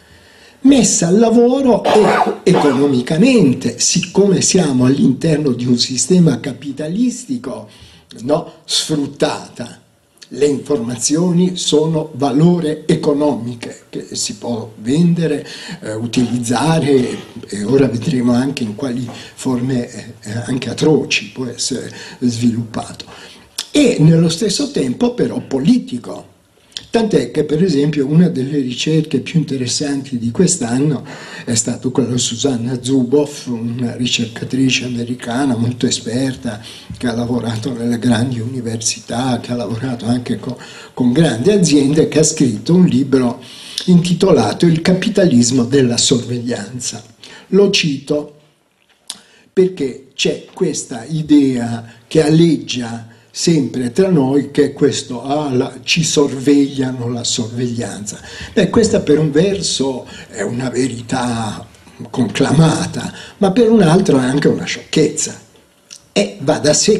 Messa al lavoro economicamente, siccome siamo all'interno di un sistema capitalistico, no, sfruttata. Le informazioni sono valore economiche che si può vendere, utilizzare, e ora vedremo anche in quali forme anche atroci può essere sviluppato. E nello stesso tempo però politico. Tant'è che, per esempio, una delle ricerche più interessanti di quest'anno è stata quella di Susanna Zuboff, una ricercatrice americana molto esperta, che ha lavorato nelle grandi università, che ha lavorato anche con grandi aziende, che ha scritto un libro intitolato Il capitalismo della sorveglianza. Lo cito perché c'è questa idea che aleggia sempre tra noi, che è questo, ci sorvegliano, la sorveglianza. Beh, questa per un verso è una verità conclamata, ma per un altro è anche una sciocchezza. E va da sé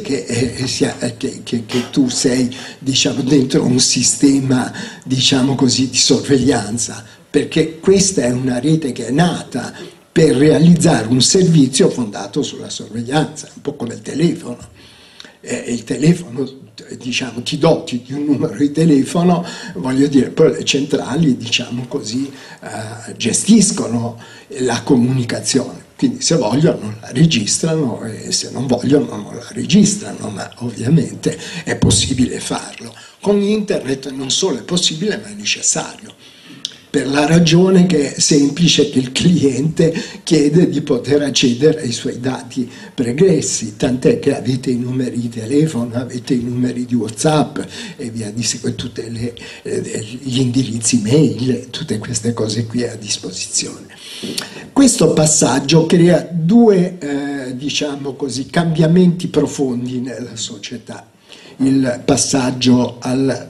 che tu sei, diciamo, dentro un sistema, diciamo così, di sorveglianza, perché questa è una rete che è nata per realizzare un servizio fondato sulla sorveglianza, un po' come il telefono. Il telefono, diciamo, ti doti di un numero di telefono, voglio dire, poi le centrali, diciamo così, gestiscono la comunicazione. Quindi se vogliono la registrano e se non vogliono non la registrano, ma ovviamente è possibile farlo. Con internet non solo è possibile, ma è necessario, per la ragione che è semplice, che il cliente chiede di poter accedere ai suoi dati pregressi, tant'è che avete i numeri di telefono, avete i numeri di WhatsApp e via di seguito, tutti gli indirizzi mail, tutte queste cose qui a disposizione. Questo passaggio crea due, diciamo così, cambiamenti profondi nella società. Il passaggio alla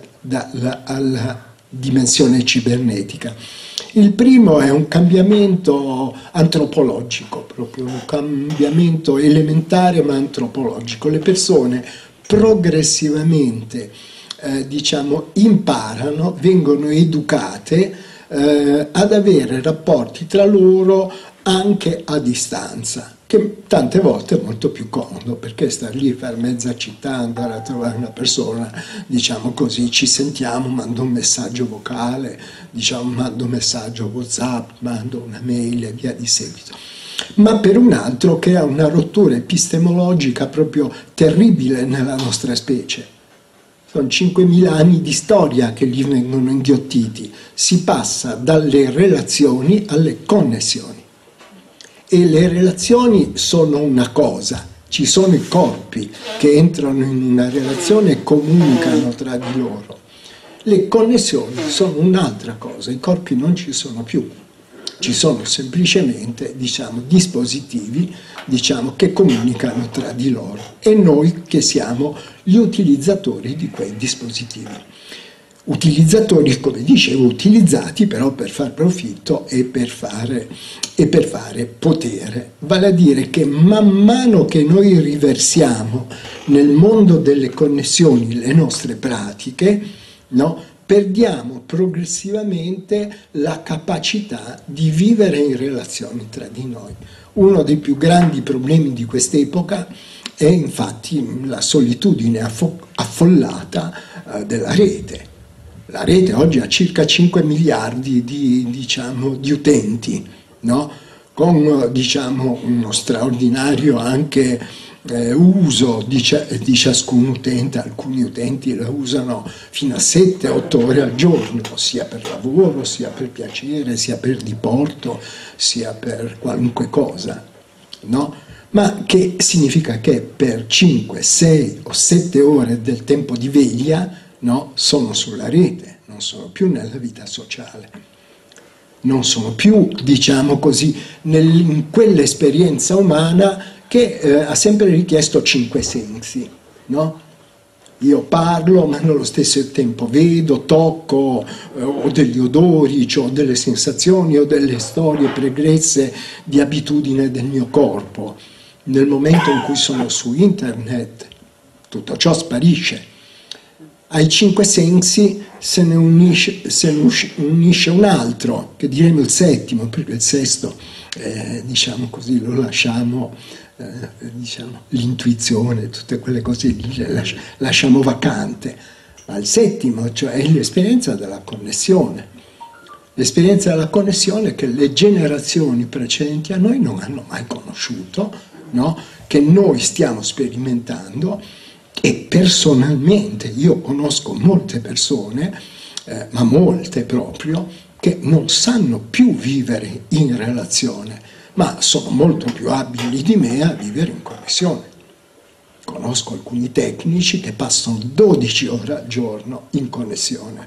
dimensione cibernetica. Il primo è un cambiamento antropologico, proprio un cambiamento elementare ma antropologico. Le persone progressivamente diciamo, imparano, vengono educate ad avere rapporti tra loro anche a distanza, che tante volte è molto più comodo, perché star lì per mezza città, andare a trovare una persona, diciamo così, ci sentiamo, mando un messaggio vocale, diciamo, mando un messaggio WhatsApp, mando una mail e via di seguito. Ma per un altro che ha una rottura epistemologica proprio terribile nella nostra specie. Sono 5.000 anni di storia che gli vengono inghiottiti. Si passa dalle relazioni alle connessioni. E le relazioni sono una cosa, ci sono i corpi che entrano in una relazione e comunicano tra di loro. Le connessioni sono un'altra cosa, i corpi non ci sono più, ci sono semplicemente, diciamo, dispositivi, diciamo, che comunicano tra di loro e noi che siamo gli utilizzatori di quei dispositivi. Utilizzatori, come dicevo, utilizzati però per far profitto e per fare potere. Vale a dire che man mano che noi riversiamo nel mondo delle connessioni le nostre pratiche, no, perdiamo progressivamente la capacità di vivere in relazioni tra di noi. Uno dei più grandi problemi di quest'epoca è infatti la solitudine affollata della rete. La rete oggi ha circa 5 miliardi diciamo, di utenti, no? Con diciamo, uno straordinario anche uso di ciascun utente. Alcuni utenti la usano fino a 7-8 ore al giorno, sia per lavoro, sia per piacere, sia per diporto, sia per qualunque cosa, no? Ma che significa che per 5, 6 o 7 ore del tempo di veglia, no, sono sulla rete, non sono più nella vita sociale, non sono più, diciamo così, in quell'esperienza umana che ha sempre richiesto 5 sensi, no? Io parlo, ma nello stesso tempo vedo, tocco, ho degli odori, ho delle sensazioni, ho delle storie pregresse di abitudine del mio corpo. Nel momento in cui sono su internet, tutto ciò sparisce. Ai 5 sensi se ne unisce un altro, che diremo il settimo, perché il sesto, diciamo così, lo lasciamo, diciamo, l'intuizione, tutte quelle cose lì, le lasciamo vacante. Ma il settimo, cioè l'esperienza della connessione. L'esperienza della connessione che le generazioni precedenti a noi non hanno mai conosciuto, no? Che noi stiamo sperimentando. E personalmente io conosco molte persone, ma molte proprio, che non sanno più vivere in relazione, ma sono molto più abili di me a vivere in connessione. Conosco alcuni tecnici che passano 12 ore al giorno in connessione.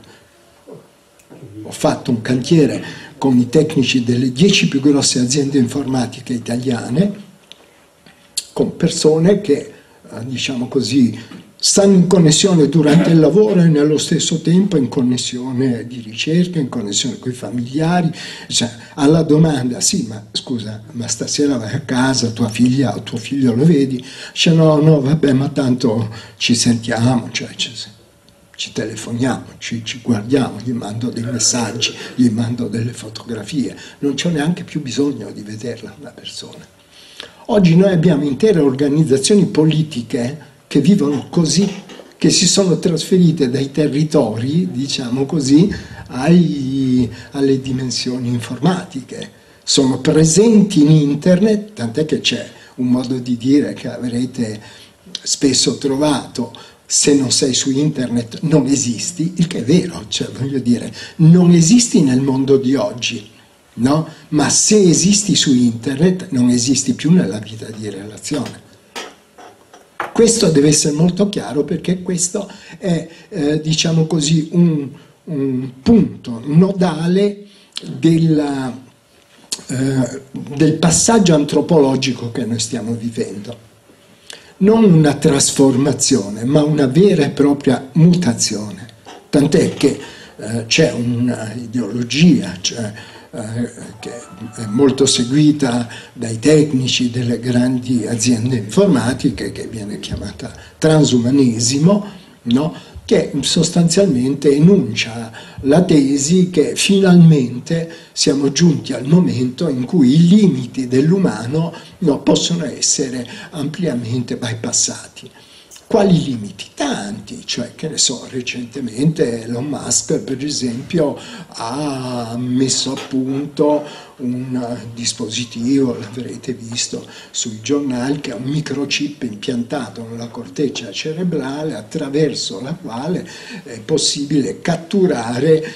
Ho fatto un cantiere con i tecnici delle 10 più grosse aziende informatiche italiane, con persone che diciamo così, stanno in connessione durante il lavoro e nello stesso tempo in connessione di ricerca, in connessione con i familiari. Cioè, alla domanda, sì, ma scusa, ma stasera vai a casa, tua figlia o tuo figlio lo vedi? Dice no, no, vabbè, ma tanto ci sentiamo, cioè ci telefoniamo, ci guardiamo, gli mando dei messaggi, gli mando delle fotografie, non c'ho neanche più bisogno di vederla una persona. Oggi noi abbiamo intere organizzazioni politiche che vivono così, che si sono trasferite dai territori, diciamo così, alle dimensioni informatiche. Sono presenti in internet, tant'è che c'è un modo di dire che avrete spesso trovato: se non sei su internet non esisti, il che è vero, cioè voglio dire, non esisti nel mondo di oggi, no? Ma se esisti su internet non esisti più nella vita di relazione. Questo deve essere molto chiaro, perché questo è, diciamo così, un punto nodale del passaggio antropologico che noi stiamo vivendo. Non una trasformazione, ma una vera e propria mutazione. Tant'è che c'è un'ideologia, che è molto seguita dai tecnici delle grandi aziende informatiche, che viene chiamata transumanesimo, no? Che sostanzialmente enuncia la tesi che finalmente siamo giunti al momento in cui i limiti dell'umano possono essere ampiamente bypassati. Quali limiti? Tanti, cioè, che ne so, recentemente Elon Musk, per esempio, ha messo a punto un dispositivo, l'avrete visto sui giornali, che è un microchip impiantato nella corteccia cerebrale, attraverso la quale è possibile catturare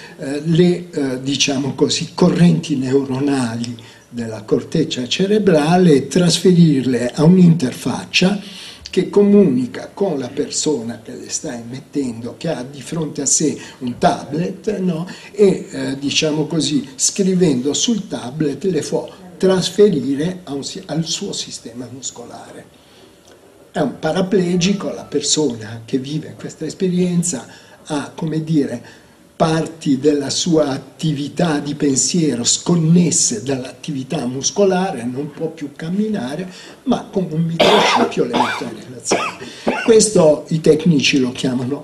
le, diciamo così, correnti neuronali della corteccia cerebrale e trasferirle a un'interfaccia che comunica con la persona che le sta emettendo, che ha di fronte a sé un tablet, no? E diciamo così, scrivendo sul tablet le può trasferire al suo sistema muscolare. È un paraplegico, la persona che vive questa esperienza ha, come dire, parti della sua attività di pensiero sconnesse dall'attività muscolare, non può più camminare, ma con un microchip le mette in relazione. Questo i tecnici lo chiamano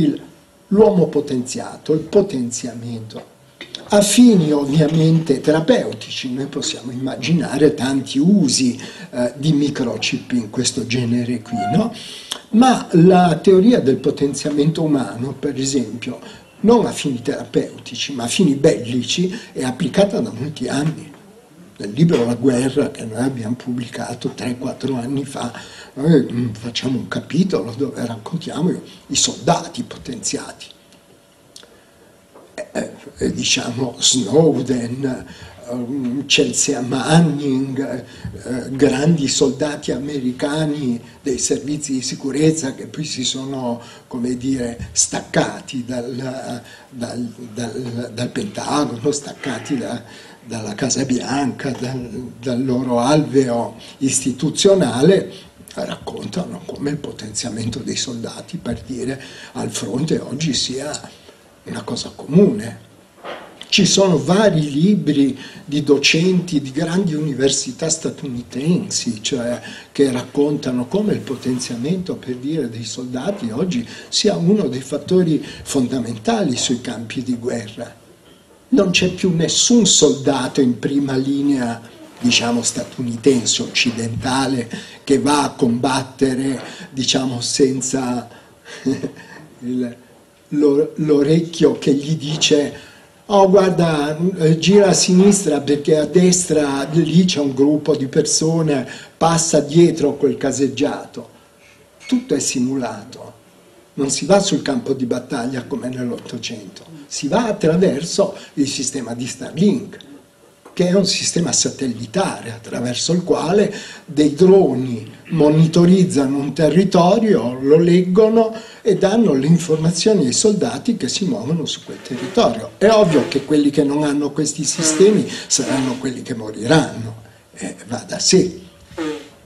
l'uomo potenziato, il potenziamento. A fini ovviamente terapeutici, noi possiamo immaginare tanti usi di microchip in questo genere qui, no? Ma la teoria del potenziamento umano, per esempio, non a fini terapeutici, ma a fini bellici, è applicata da molti anni. Nel libro La guerra, che noi abbiamo pubblicato 3-4 anni fa, noi facciamo un capitolo dove raccontiamo i soldati potenziati. Diciamo Snowden, Chelsea Manning, grandi soldati americani dei servizi di sicurezza che poi si sono, come dire, staccati dal Pentagono, staccati dalla Casa Bianca, dal loro alveo istituzionale, raccontano come il potenziamento dei soldati, per dire, al fronte oggi sia una cosa comune. Ci sono vari libri di docenti di grandi università statunitensi, cioè, che raccontano come il potenziamento, per dire, dei soldati oggi sia uno dei fattori fondamentali sui campi di guerra. Non c'è più nessun soldato in prima linea, diciamo, statunitense, occidentale, che va a combattere, diciamo, senza l'orecchio che gli dice: oh, guarda, gira a sinistra perché a destra lì c'è un gruppo di persone, passa dietro quel caseggiato. Tutto è simulato. Non si va sul campo di battaglia come nell'Ottocento, si va attraverso il sistema di Starlink, che è un sistema satellitare attraverso il quale dei droni monitorizzano un territorio, lo leggono e danno le informazioni ai soldati che si muovono su quel territorio. È ovvio che quelli che non hanno questi sistemi saranno quelli che moriranno, va da sé.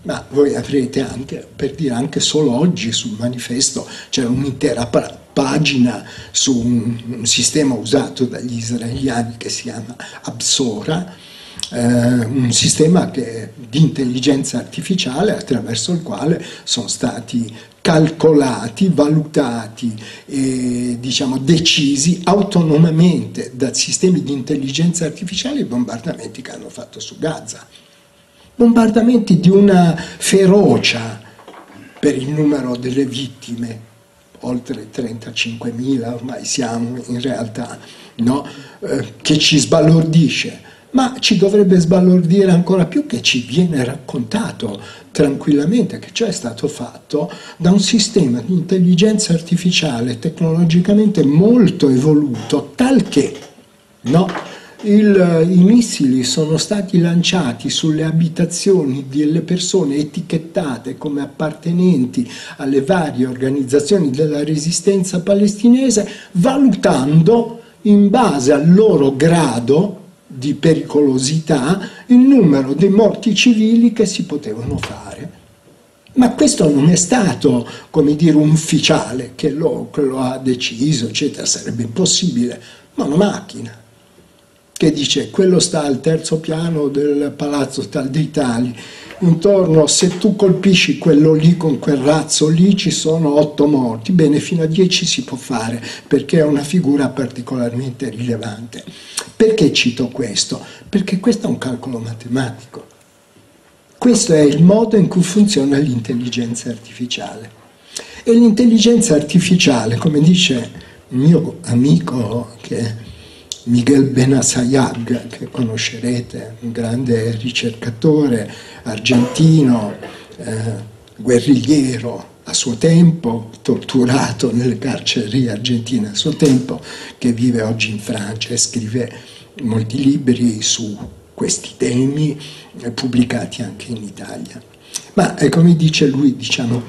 Ma voi avrete anche, per dire, anche solo oggi sul manifesto c'è un'intera pagina su un sistema usato dagli israeliani che si chiama Absora, un sistema di intelligenza artificiale attraverso il quale sono stati calcolati, valutati e diciamo decisi autonomamente da sistemi di intelligenza artificiale i bombardamenti che hanno fatto su Gaza. Bombardamenti di una ferocia per il numero delle vittime, oltre 35.000 ormai siamo in realtà, no? Che ci sbalordisce, ma ci dovrebbe sbalordire ancora più che ci viene raccontato tranquillamente che ciò è stato fatto da un sistema di intelligenza artificiale tecnologicamente molto evoluto, tal che, no? I missili sono stati lanciati sulle abitazioni delle persone etichettate come appartenenti alle varie organizzazioni della resistenza palestinese, valutando in base al loro grado di pericolosità il numero dei morti civili che si potevano fare. Ma questo non è stato, come dire, un ufficiale che lo ha deciso, eccetera, sarebbe impossibile, ma una macchina che dice quello sta al terzo piano del palazzo tal dei tali, intorno, se tu colpisci quello lì con quel razzo lì ci sono 8 morti, bene, fino a 10 si può fare perché è una figura particolarmente rilevante. Perché cito questo? Perché questo è un calcolo matematico, questo è il modo in cui funziona l'intelligenza artificiale. E l'intelligenza artificiale, come dice il mio amico che Miguel Benassayag, che conoscerete, un grande ricercatore argentino, guerrigliero a suo tempo, torturato nelle carceri argentine a suo tempo, che vive oggi in Francia e scrive molti libri su questi temi, pubblicati anche in Italia. Ma come dice lui, diciamo,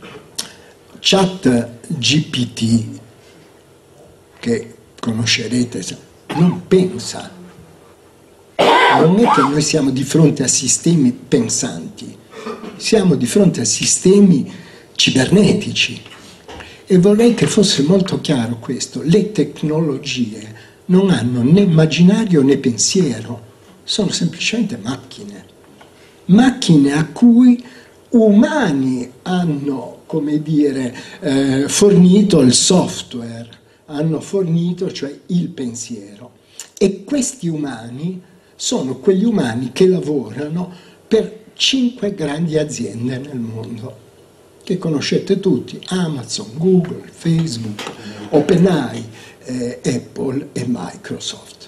ChatGPT, che conoscerete, non pensa. Non è che noi siamo di fronte a sistemi pensanti, siamo di fronte a sistemi cibernetici. E vorrei che fosse molto chiaro questo: le tecnologie non hanno né immaginario né pensiero, sono semplicemente macchine. Macchine a cui umani hanno, come dire, fornito il software, hanno fornito, cioè, il pensiero. E questi umani sono quegli umani che lavorano per 5 grandi aziende nel mondo, che conoscete tutti: Amazon, Google, Facebook, OpenAI, Apple e Microsoft.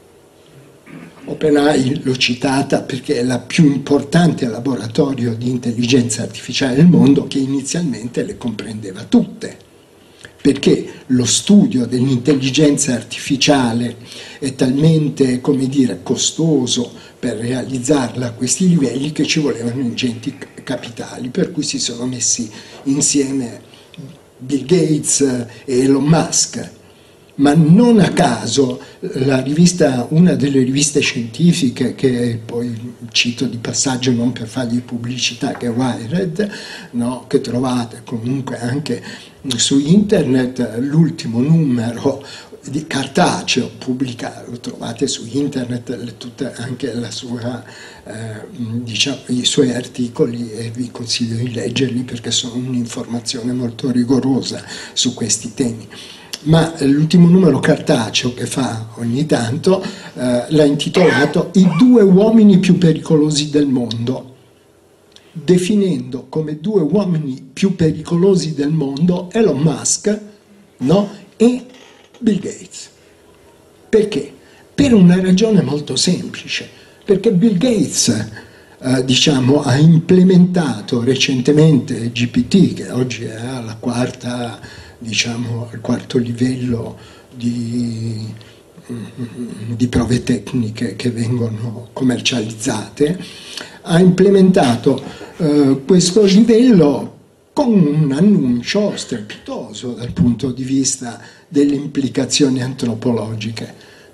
OpenAI l'ho citata perché è la più importante laboratorio di intelligenza artificiale del mondo, che inizialmente le comprendeva tutte, perché lo studio dell'intelligenza artificiale è talmente, come dire, costoso per realizzarla a questi livelli che ci volevano ingenti capitali, per cui si sono messi insieme Bill Gates e Elon Musk. Ma non a caso una delle riviste scientifiche, che poi cito di passaggio non per fargli pubblicità, che è Wired, no? Che trovate comunque anche su internet, l'ultimo numero di cartaceo pubblicato, trovate su internet anche la sua, diciamo, i suoi articoli, e vi consiglio di leggerli perché sono un'informazione molto rigorosa su questi temi. Ma l'ultimo numero cartaceo che fa ogni tanto l'ha intitolato "I 2 uomini più pericolosi del mondo", definendo come 2 uomini più pericolosi del mondo Elon Musk, no? E Bill Gates. Perché? Per una ragione molto semplice, perché Bill Gates diciamo, ha implementato recentemente GPT, che oggi è alla quarta, diciamo, al quarto livello di prove tecniche che vengono commercializzate, ha implementato questo livello con un annuncio strepitoso dal punto di vista delle implicazioni antropologiche.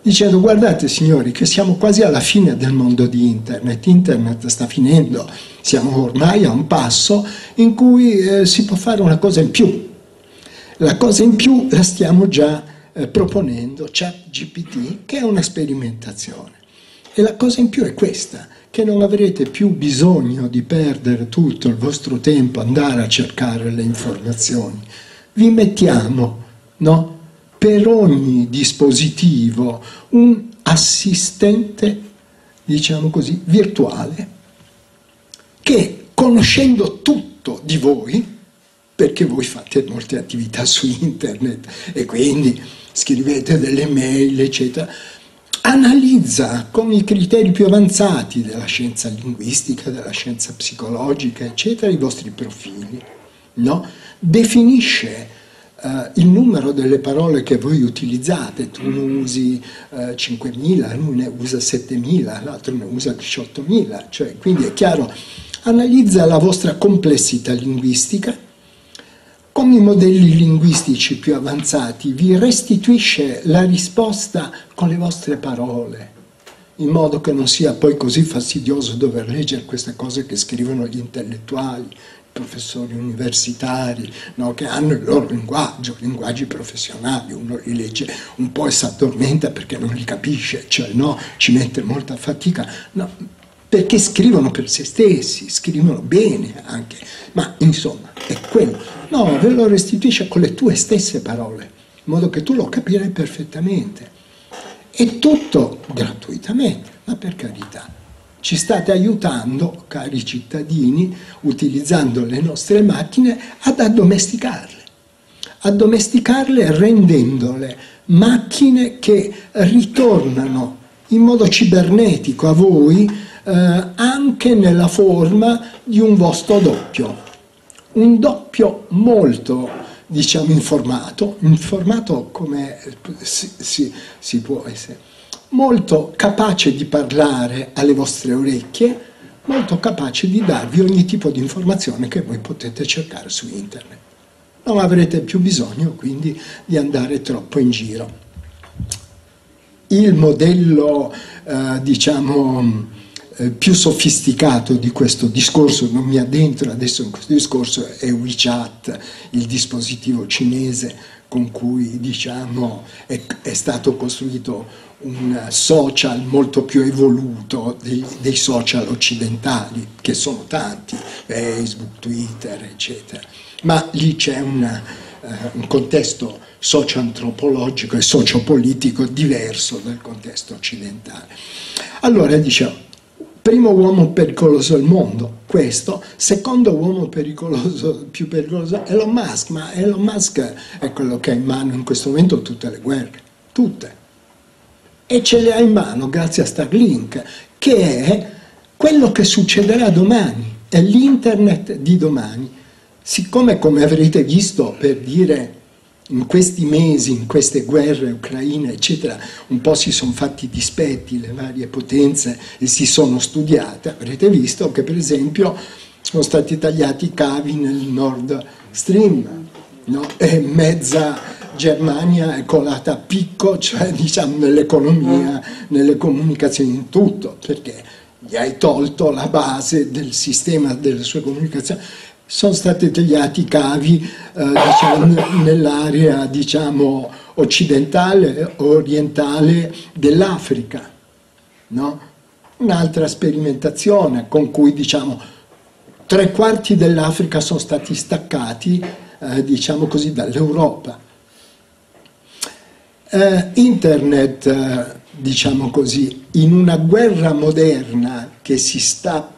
dicendo: guardate signori che siamo quasi alla fine del mondo di internet, internet sta finendo, siamo ormai a un passo in cui si può fare una cosa in più. La cosa in più la stiamo già proponendo, ChatGPT, che è una sperimentazione. E la cosa in più è questa, che non avrete più bisogno di perdere tutto il vostro tempo, andare a cercare le informazioni. Vi mettiamo, no, per ogni dispositivo un assistente, diciamo così, virtuale, che conoscendo tutto di voi, perché voi fate molte attività su internet e quindi scrivete delle mail, eccetera, analizza con i criteri più avanzati della scienza linguistica, della scienza psicologica, eccetera, i vostri profili, no? Definisce il numero delle parole che voi utilizzate. Tu ne usi 5.000, lui ne usa 7.000, l'altro ne usa 18.000, cioè, quindi è chiaro, analizza la vostra complessità linguistica. Con i modelli linguistici più avanzati vi restituisce la risposta con le vostre parole, in modo che non sia poi così fastidioso dover leggere queste cose che scrivono gli intellettuali, i professori universitari, no, che hanno il loro linguaggio, linguaggi professionali, uno li legge un po' e si addormenta perché non li capisce, cioè no, ci mette molta fatica, no, perché scrivono per se stessi, scrivono bene anche, ma insomma è quello. No, ve lo restituisce con le tue stesse parole, in modo che tu lo capirai perfettamente. E tutto gratuitamente, ma per carità. Ci state aiutando, cari cittadini, utilizzando le nostre macchine, ad addomesticarle rendendole macchine che ritornano in modo cibernetico a voi, anche nella forma di un vostro doppio. Un doppio molto, diciamo, informato come si può essere, molto capace di parlare alle vostre orecchie, molto capace di darvi ogni tipo di informazione che voi potete cercare su internet. Non avrete più bisogno quindi di andare troppo in giro. Il modello, diciamo, più sofisticato di questo discorso, non mi addentro adesso in questo discorso, è WeChat, il dispositivo cinese con cui, diciamo, è stato costruito un social molto più evoluto dei social occidentali, che sono tanti, Facebook, Twitter, eccetera. Ma lì c'è un contesto socio-antropologico e sociopolitico diverso dal contesto occidentale. Allora, diciamo, primo uomo pericoloso al mondo, questo. Secondo uomo pericoloso, più pericoloso, Elon Musk. Ma Elon Musk è quello che ha in mano in questo momento tutte le guerre, tutte. E ce le ha in mano grazie a Starlink, che è quello che succederà domani, è l'internet di domani. Siccome, come avrete visto, per dire, in questi mesi, in queste guerre ucraine, eccetera, un po' si sono fatti dispetti le varie potenze e si sono studiate, avrete visto che per esempio sono stati tagliati i cavi nel Nord Stream, no? E mezza Germania è colata a picco, cioè diciamo nell'economia, nelle comunicazioni, in tutto, perché gli hai tolto la base del sistema delle sue comunicazioni. Sono stati tagliati i cavi diciamo, nell'area, diciamo, occidentale, orientale dell'Africa, no? Un'altra sperimentazione con cui, diciamo, 3/4 dell'Africa sono stati staccati, diciamo così, dall'Europa. Internet, diciamo così, in una guerra moderna che si sta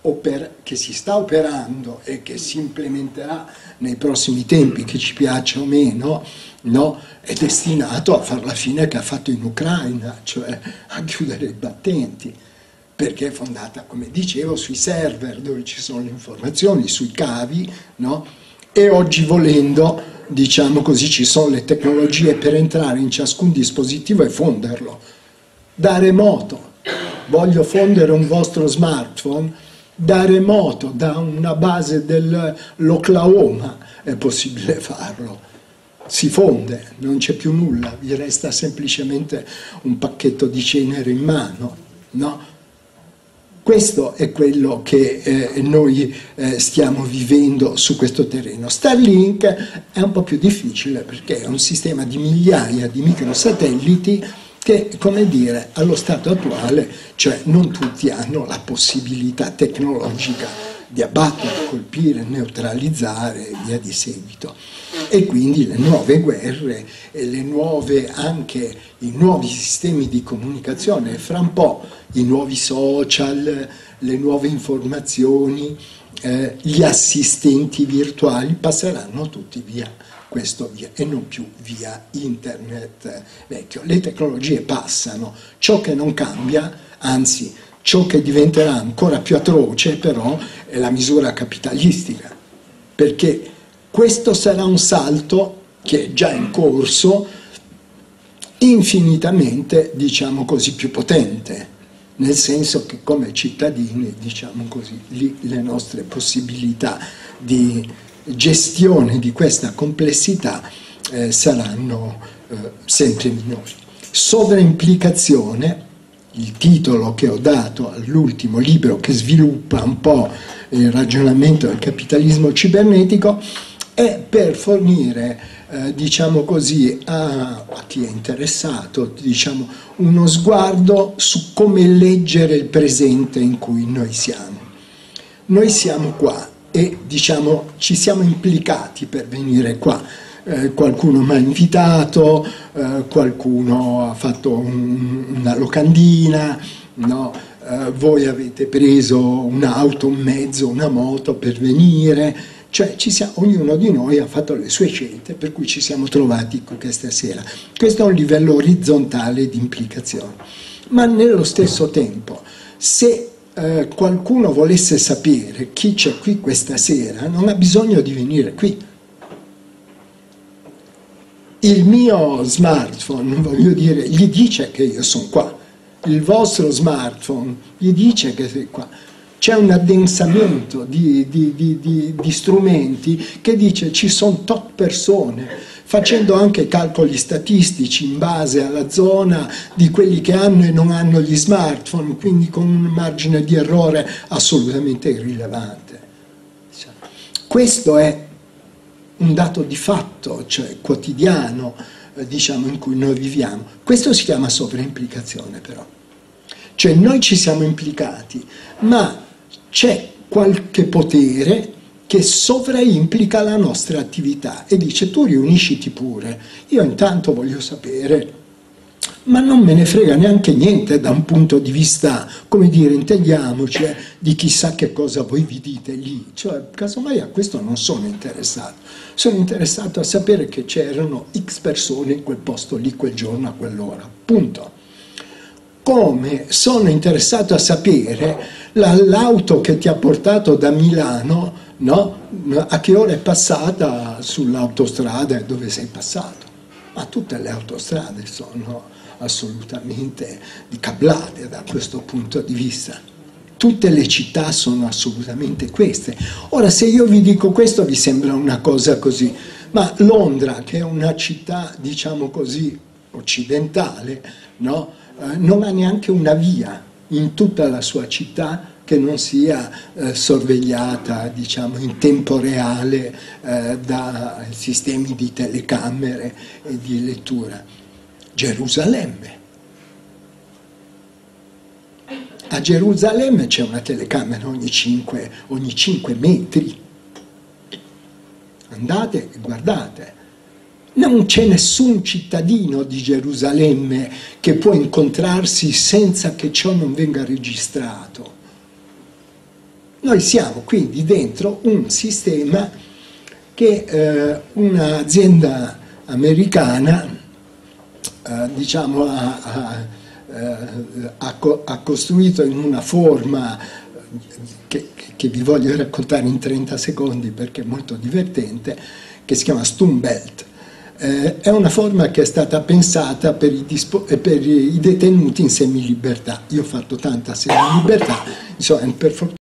operando e che si implementerà nei prossimi tempi, che ci piaccia o meno, no? È destinato a fare la fine che ha fatto in Ucraina, cioè a chiudere i battenti, perché è fondata, come dicevo, sui server dove ci sono le informazioni, sui cavi, no? E oggi, volendo, diciamo così, ci sono le tecnologie per entrare in ciascun dispositivo e fonderlo da remoto. Voglio fondere un vostro smartphone da remoto, da una base dell'Oklahoma, è possibile farlo. si fonde, non c'è più nulla, vi resta semplicemente un pacchetto di cenere in mano, no? Questo è quello che noi stiamo vivendo su questo terreno. Starlink è un po' più difficile perché è un sistema di migliaia di microsatelliti che, come dire, allo stato attuale, cioè non tutti hanno la possibilità tecnologica di abbattere, colpire, neutralizzare e via di seguito. E quindi le nuove guerre e anche i nuovi sistemi di comunicazione, e fra un po' i nuovi social, le nuove informazioni, gli assistenti virtuali passeranno tutti via questo via e non più via internet vecchio. Le tecnologie passano, ciò che non cambia, anzi ciò che diventerà ancora più atroce però è la misura capitalistica, perché questo sarà un salto che è già in corso, infinitamente, diciamo così, più potente, nel senso che come cittadini, diciamo così, lì le nostre possibilità di gestione di questa complessità saranno sempre minori. Sovraimplicazione, il titolo che ho dato all'ultimo libro che sviluppa un po' il ragionamento del capitalismo cibernetico, è per fornire, diciamo così, a chi è interessato, diciamo, uno sguardo su come leggere il presente in cui noi siamo. Noi siamo qua e, diciamo, ci siamo implicati per venire qua. Qualcuno mi ha invitato, qualcuno ha fatto una locandina, no? Voi avete preso un'auto, un mezzo, una moto per venire, cioè ognuno di noi ha fatto le sue scelte per cui ci siamo trovati qui questa sera. Questo è un livello orizzontale di implicazione, ma nello stesso tempo, se qualcuno volesse sapere chi c'è qui questa sera, non ha bisogno di venire qui. Il mio smartphone, voglio dire, gli dice che io sono qua. Il vostro smartphone gli dice che sei qua. C'è un addensamento di strumenti che dice ci sono tot persone, facendo anche calcoli statistici in base alla zona di quelli che hanno e non hanno gli smartphone, quindi con un margine di errore assolutamente irrilevante. Questo è un dato di fatto, cioè quotidiano, diciamo, in cui noi viviamo. Questo si chiama sovraimplicazione, però. Cioè noi ci siamo implicati, ma c'è qualche potere che sovraimplica la nostra attività e dice tu riunisciti pure, io intanto voglio sapere, ma non me ne frega neanche niente da un punto di vista, come dire, intendiamoci, di chissà che cosa voi vi dite lì, cioè casomai a questo non sono interessato a sapere che c'erano X persone in quel posto lì, quel giorno, a quell'ora, punto. Come sono interessato a sapere l'auto che ti ha portato da Milano, no? A che ora è passata sull'autostrada e dove sei passato. Ma tutte le autostrade sono assolutamente cablate da questo punto di vista. Tutte le città sono assolutamente queste. Ora, se io vi dico questo vi sembra una cosa così, ma Londra, che è una città, diciamo così, occidentale, no? Non ha neanche una via in tutta la sua città che non sia sorvegliata, diciamo, in tempo reale da sistemi di telecamere e di lettura. Gerusalemme. A Gerusalemme c'è una telecamera ogni 5 metri. Andate e guardate. Non c'è nessun cittadino di Gerusalemme che può incontrarsi senza che ciò non venga registrato. Noi siamo quindi dentro un sistema che un'azienda americana diciamo, ha costruito in una forma che vi voglio raccontare in 30 secondi perché è molto divertente, che si chiama Stone Belt. È una forma che è stata pensata per i detenuti in semilibertà. Io ho fatto tanta semilibertà, insomma, per fortuna